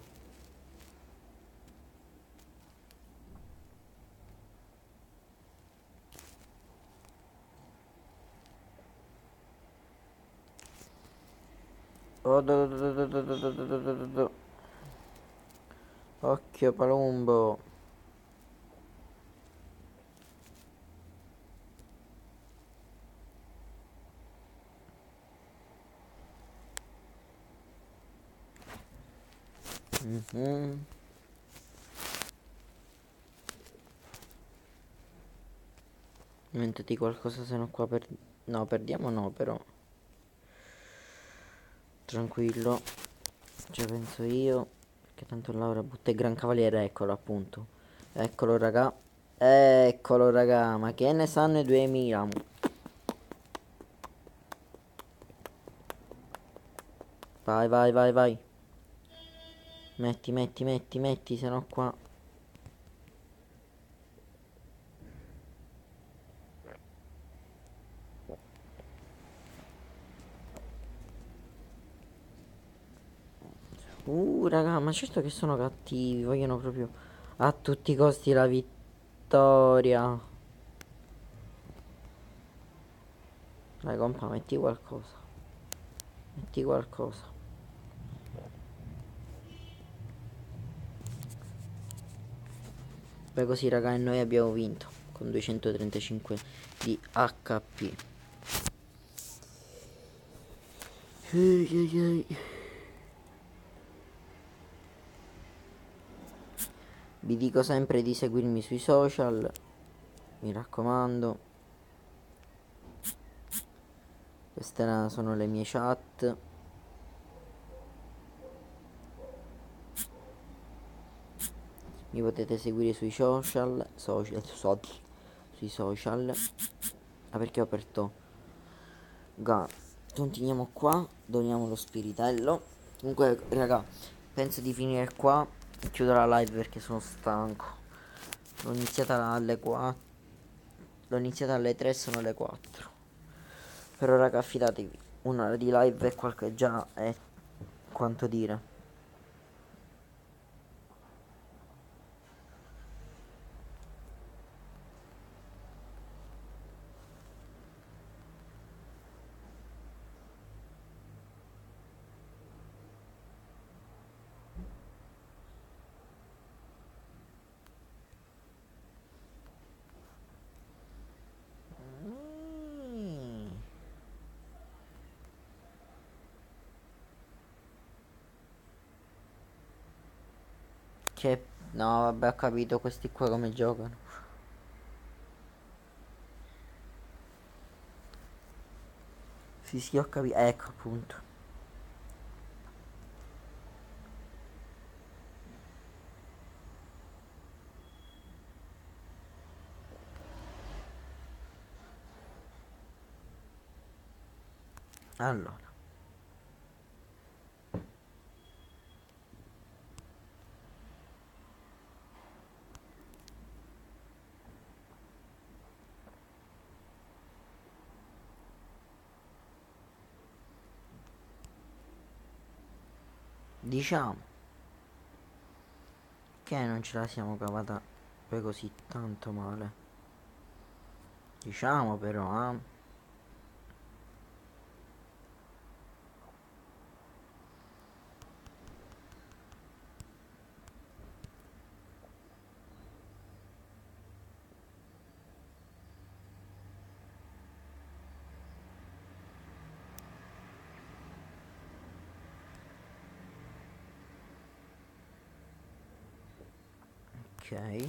Oh, do, do, do, do, do, do, do, do, do, do, do. Occhio Palumbo. Mhm. Inventati qualcosa, se no qua per... No, perdiamo no, però. Tranquillo. Ci penso io. Perché tanto Laura butta il Gran Cavaliere, eccolo appunto. Eccolo raga. Eccolo raga. Ma che ne sanno i duemila? Vai, vai, vai, vai. Metti, metti, metti, metti, se no qua. Uh, raga, ma certo che sono cattivi. Vogliono proprio a tutti i costi la vittoria. Dai, compa, metti qualcosa. Metti qualcosa. Beh, così, raga, e noi abbiamo vinto con duecentotrentacinque di H P. Ehi, ehi, ehi. Vi dico sempre di seguirmi sui social, mi raccomando. Queste sono le mie chat. Mi potete seguire sui social, social, so, sui social. Ah, perché ho aperto? Ga, continuiamo qua, doniamo lo spiritello. Comunque, raga, penso di finire qua. Chiudo la live perché sono stanco. L'ho iniziata alle quattro. L'ho iniziata alle tre, sono le quattro. Però raga, affidatevi, un'ora di live è qualche già è quanto dire. Che... No, vabbè, ho capito questi qua come giocano. Sì, sì, ho capito. Ecco, appunto. Allora. Diciamo che non ce la siamo cavata poi così tanto male. Diciamo però, eh. Ok.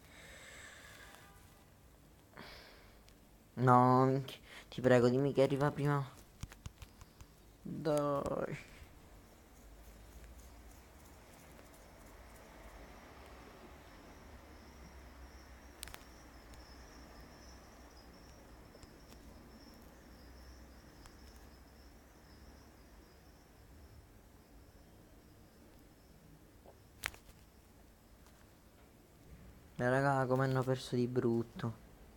No, ti prego, dimmi che arriva prima. Dai. Beh, raga, come hanno perso di brutto.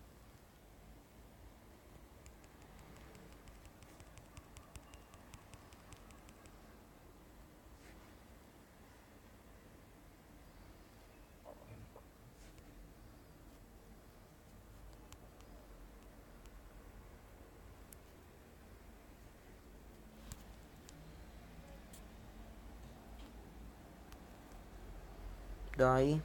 Dai.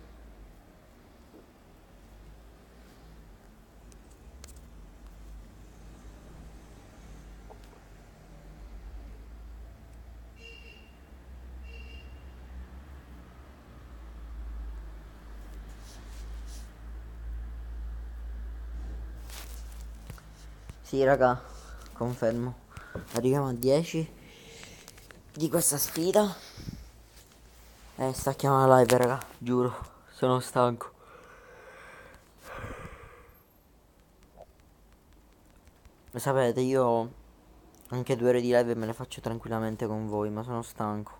Sì, raga, confermo. Arriviamo a dieci di questa sfida. Eh, stacchiamo la live, raga. Giuro, sono stanco. Lo sapete, io anche due ore di live me le faccio tranquillamente con voi, ma sono stanco.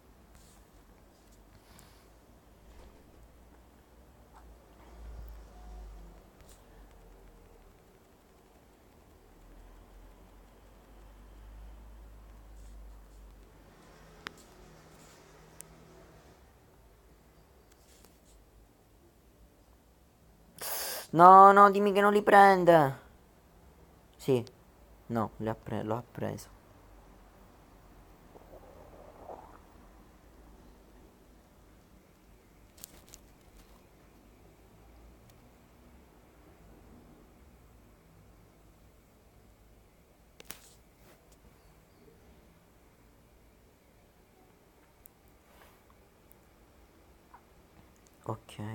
No, no, dimmi che non li prende. Sì, no, li ha pre- lo ha preso. Ok.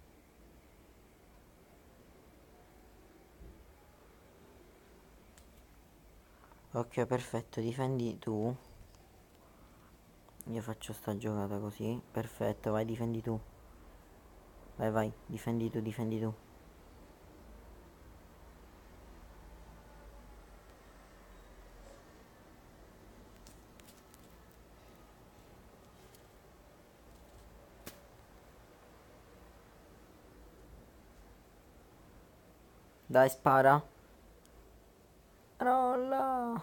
Ok, perfetto, difendi tu. Io faccio sta giocata così. Perfetto, vai, difendi tu. Vai, vai, difendi tu, difendi tu. Dai, spara. Rolla.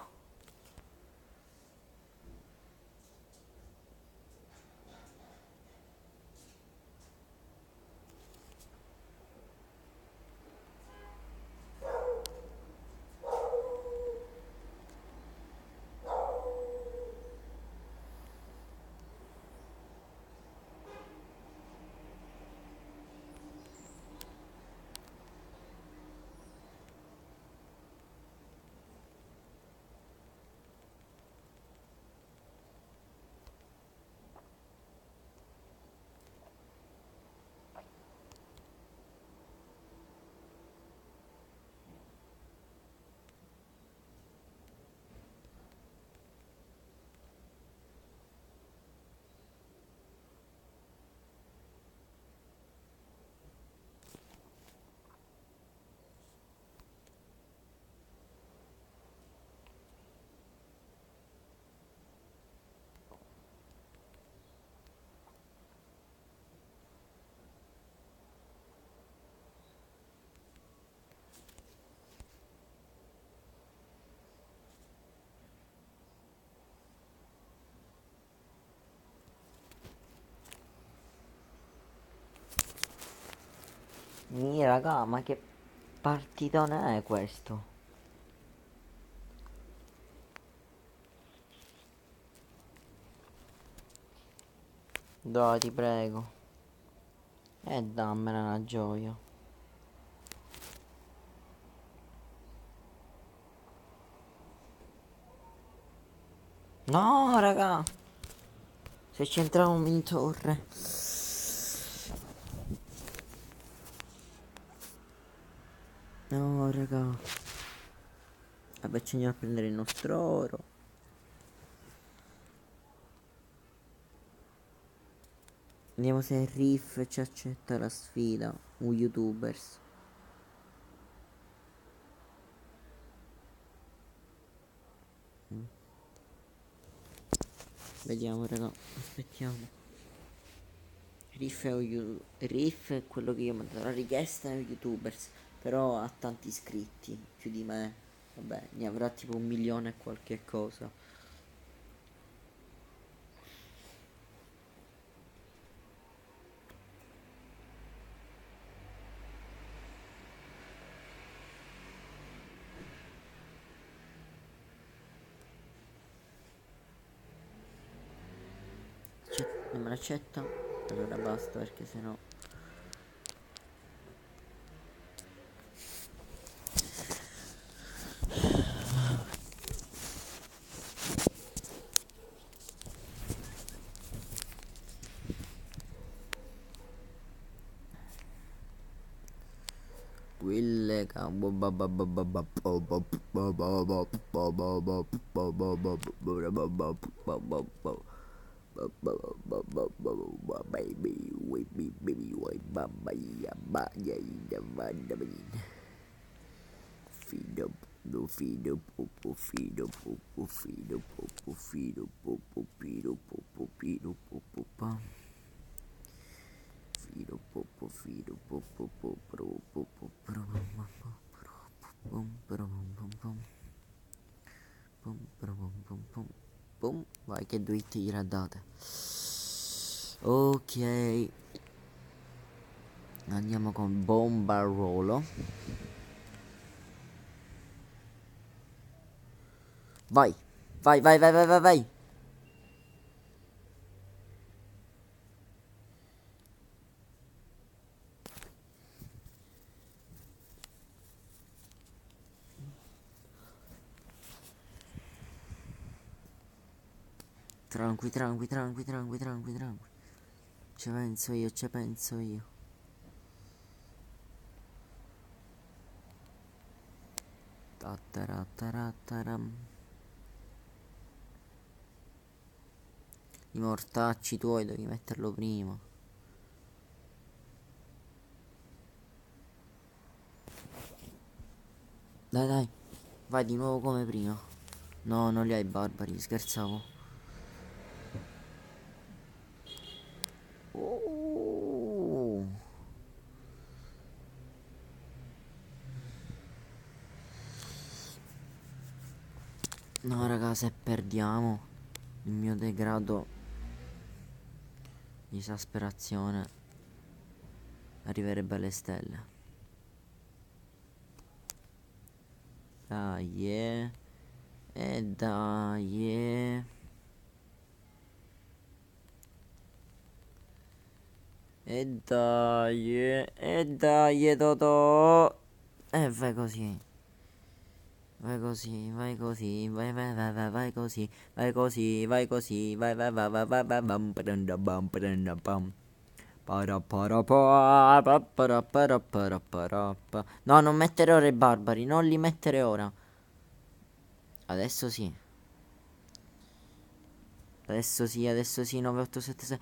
Mi raga, ma che partitone è questo? Dai, ti prego. E dammela una gioia. No, raga. Se c'entravamo in torre. No, raga. Vabbè, ci andiamo a prendere il nostro oro. Vediamo se il Riff ci accetta la sfida. Un YouTubers. Mm. Vediamo, raga. Aspettiamo. Riff è, un you- Riff è quello che io ho mandato la richiesta ai YouTubers. Però ha tanti iscritti. Più di me. Vabbè, ne avrà tipo un milione e qualche cosa. Accetta- non me l'accetta? Allora basta perché sennò. Quelle Fido, no fido, popo, fido, popo, fido, popo, fido, popo, fido, popo, fido, popo, pa. Fido, popo, fido, popo, popo, popo, popo, pum, pum, pum, pum, pum, pum, pum, pum, pum. Vai che due hit gliela date. Ok. Andiamo con Bombarolo. Vai. Vai, vai, vai, vai, vai, vai. Tranqui, tranqui, tranqui, tranqui, tranqui, tranqui. Ci penso io, ci penso io. Tattarattarattaram. I mortacci tuoi devi metterlo prima. Dai, dai. Vai di nuovo come prima. No, non li hai barbari, scherzavo. Oh. No, raga, se perdiamo il mio degrado di esasperazione arriverebbe alle stelle. Dai, yeah. E dai, yeah. E dai, yeah. E dai, yeah, Totò. E vai così. Vai così, vai così, vai vai vai vai vai così, vai così, vai così, vai vai vai vai vai vai bam prenda bam prenda bam. Para para pa pa para para para para pa. No, non mettere ora i barbari, non li mettere ora. Adesso sì. Adesso sì, adesso sì, nove otto sette sei.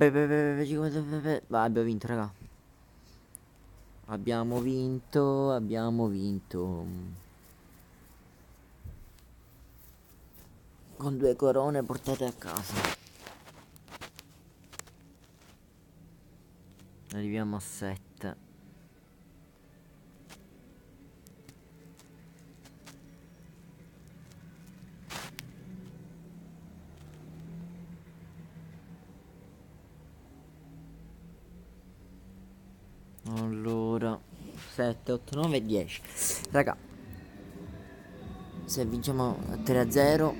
Vai, abbiamo vinto, raga. Abbiamo vinto, abbiamo vinto. Con due corone portate a casa. Arriviamo a sette. Allora Allora, sette, otto, nove, dieci. Raga, se vinciamo tre a zero,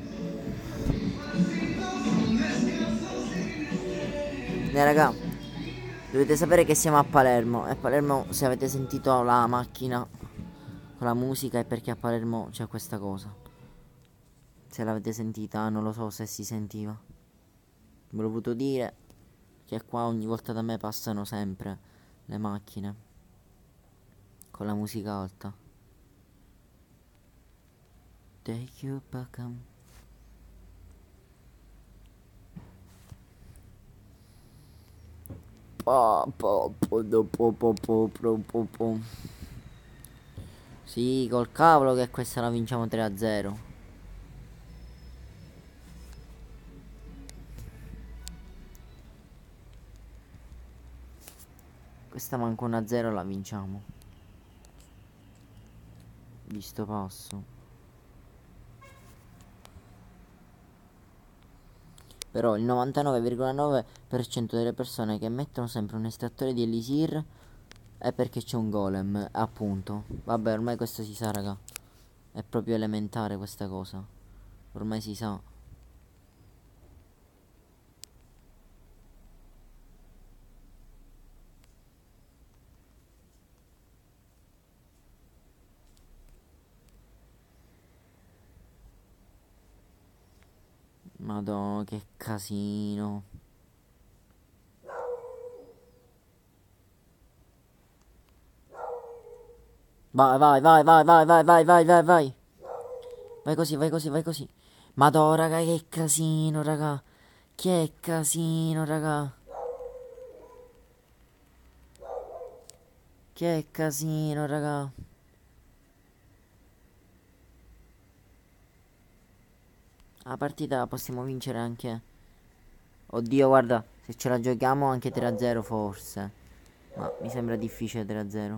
eh, raga, dovete sapere che siamo a Palermo. E a Palermo, se avete sentito la macchina con la musica, è perché a Palermo c'è questa cosa. Se l'avete sentita, non lo so se si sentiva. Ve l'ho voluto dire che qua ogni volta da me passano sempre le macchine con la musica alta. Take you back home. Po, po, po, do, po, po, po, po, po, po. Sì, col cavolo che questa la vinciamo tre a zero. Questa manco uno a zero la vinciamo. Di sto passo. Però il novantanove virgola nove per cento delle persone che mettono sempre un estrattore di Elisir è perché c'è un golem, appunto. Vabbè, ormai questo si sa, raga. È proprio elementare questa cosa. Ormai si sa. Madonna, che casino. Vai, vai, vai, vai, vai, vai, vai, vai, vai, vai. Vai così, vai così, vai così. Madonna, raga, che casino, raga. Che casino, raga. Che casino, raga. La partita la possiamo vincere anche. Oddio, guarda, se ce la giochiamo anche tre a zero forse. Ma mi sembra difficile tre a zero.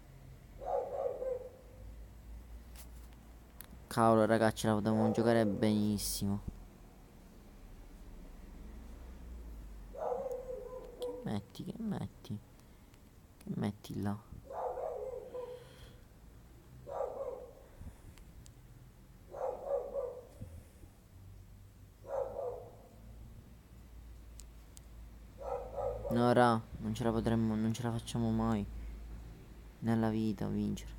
Cavolo, ragazzi, la potevamo giocare benissimo. Che metti, che metti? Che metti là? No, ra, non ce la potremmo, non ce la facciamo mai nella vita a vincere.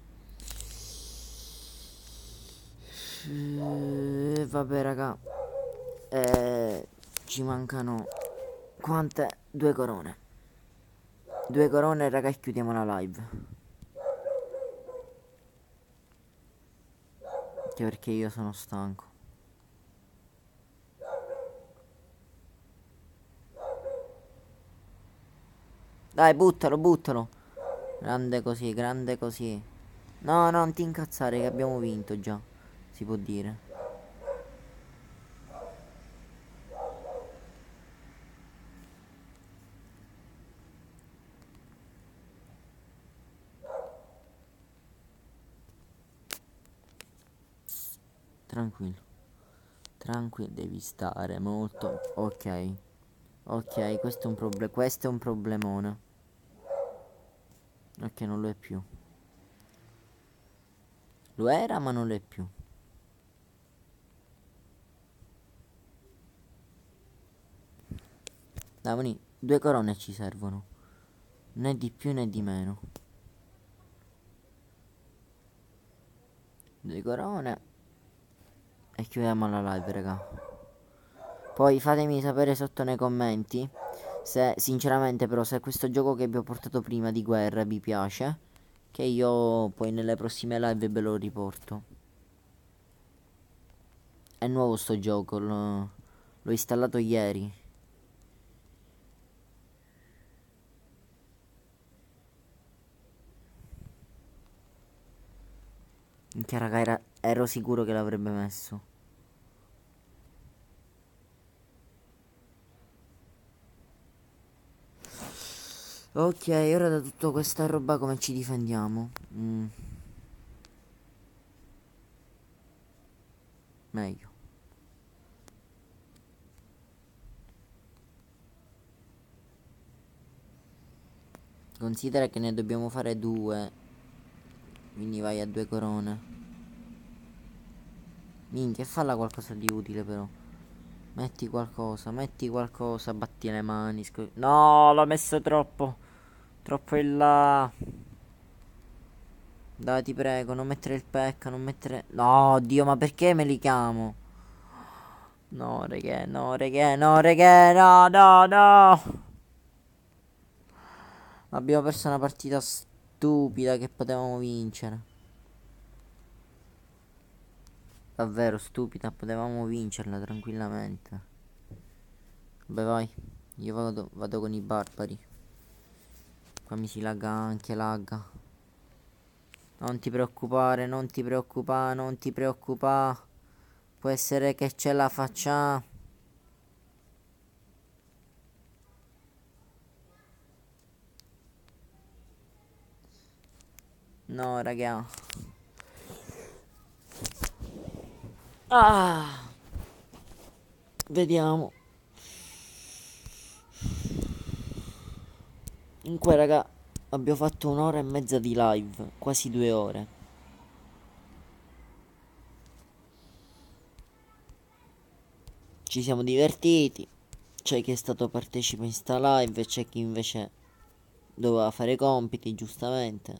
Eh, vabbè, raga. Eh, ci mancano quante? Due corone. Due corone, raga, e chiudiamo la live. Anche perché io sono stanco. Dai, buttalo, buttalo. Grande così, grande così. No, no, non ti incazzare che abbiamo vinto già. Si può dire. Tranquillo. Tranquillo, devi stare molto. Ok. Ok, questo è un problema. Questo è un problemone. Ok, non lo è più. Lo era, ma non lo è più. Dai, due corone ci servono. Né di più né di meno. Due corone. E chiudiamo la live, raga. Poi fatemi sapere sotto nei commenti se, sinceramente però, se questo gioco che vi ho portato prima di guerra vi piace, che io poi nelle prossime live ve lo riporto. È nuovo sto gioco, l'ho, l'ho installato ieri. Che raga, era, ero sicuro che l'avrebbe messo. Ok, ora da tutta questa roba come ci difendiamo? Mm. Meglio. Considera che ne dobbiamo fare due. Quindi vai a due corone. Minchia, falla qualcosa di utile però. Metti qualcosa, metti qualcosa, batti le mani. sc- No, l'ho messo troppo. Troppo in là. Dai, ti prego, non mettere il pecca, non mettere... No, Dio, ma perché me li chiamo? No, regè, no, regè, no, regè, no, no, no. Abbiamo perso una partita stupida che potevamo vincere. Davvero stupida, potevamo vincerla tranquillamente. Beh, vai. Io vado, vado con i barbari. Qua mi si lagga anche, lagga. Non ti preoccupare, non ti preoccupare, non ti preoccupare. Può essere che ce la facciamo. No, raga. Ah. Vediamo. Comunque, raga, abbiamo fatto un'ora e mezza di live. Quasi due ore. Ci siamo divertiti. C'è chi è stato partecipe in sta live e c'è chi invece doveva fare i compiti, giustamente.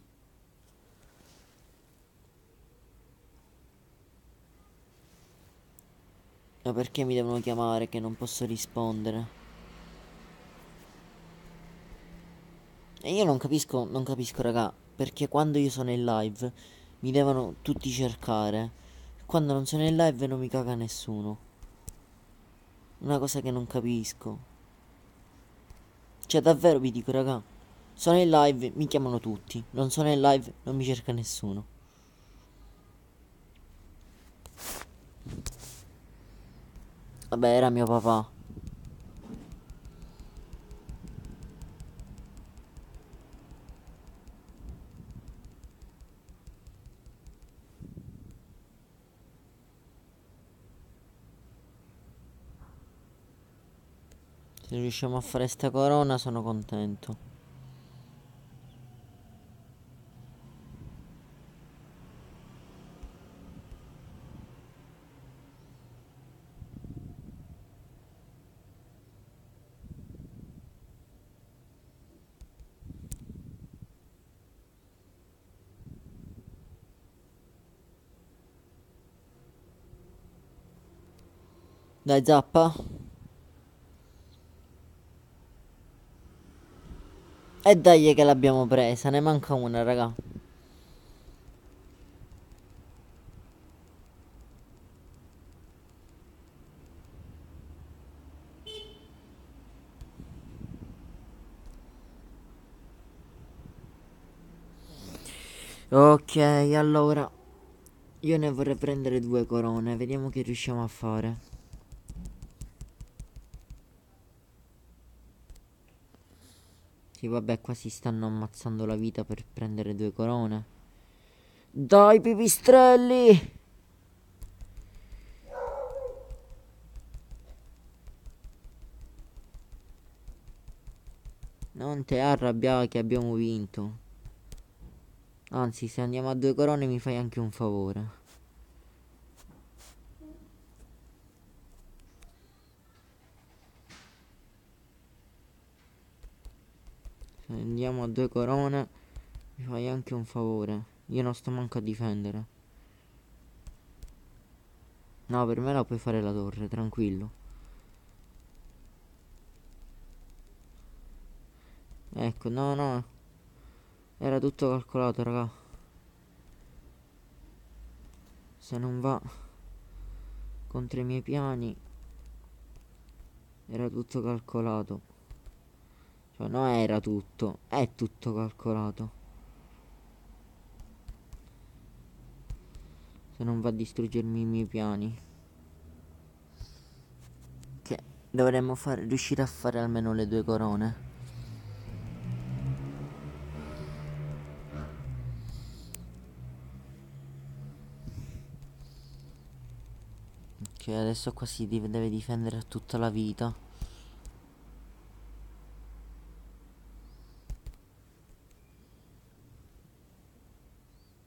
Ma perché mi devono chiamare che non posso rispondere? E io non capisco, non capisco, raga, perché quando io sono in live mi devono tutti cercare. Quando non sono in live non mi caga nessuno. Una cosa che non capisco. Cioè, davvero vi dico, raga, sono in live, mi chiamano tutti. Non sono in live, non mi cerca nessuno. Vabbè, era mio papà. Se riusciamo a fare sta corona sono contento. Dai, zappa. E dai che l'abbiamo presa, ne manca una, raga. Ok, allora io ne vorrei prendere due corone. Vediamo che riusciamo a fare. Sì, vabbè, qua si stanno ammazzando la vita per prendere due corone. Dai, pipistrelli! Non te arrabbiare che abbiamo vinto. Anzi, se andiamo a due corone mi fai anche un favore. Se andiamo a due corone mi fai anche un favore. Io non sto manco a difendere. No, per me la puoi fare la torre, tranquillo. Ecco, no, no. Era tutto calcolato, raga. Se non va contro i miei piani, era tutto calcolato. Cioè, no, era tutto. È tutto calcolato. Se non va a distruggermi i miei piani. Che dovremmo fare, riuscire a fare almeno le due corone. Ok, adesso qua si deve, deve difendere tutta la vita.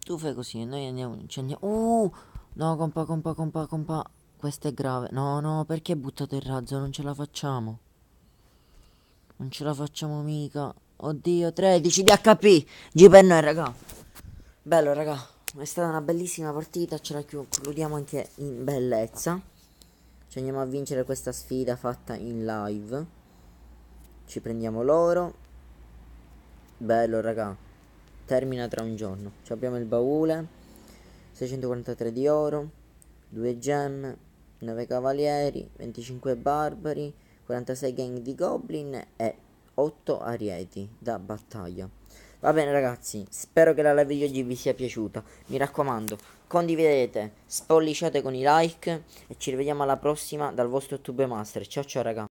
Tu fai così e noi andiamo, ci andiamo. Uh, no, compa, compa, compa, compa. Questo è grave. No, no, perché hai buttato il razzo? Non ce la facciamo. Non ce la facciamo mica. Oddio, tredici di H P. G per noi, raga. Bello, raga. È stata una bellissima partita. Ce la concludiamo anche in bellezza. Ci andiamo a vincere questa sfida fatta in live. Ci prendiamo l'oro. Bello, raga. Termina tra un giorno. Ci abbiamo il baule. seicentoquarantatré di oro. due gemme. nove cavalieri. venticinque barbari. quarantasei gang di goblin. E otto arieti da battaglia. Va bene ragazzi, spero che la live di oggi vi sia piaciuta. Mi raccomando, condividete, spolliciate con i like e ci rivediamo alla prossima dal vostro YouTube Master. Ciao ciao raga.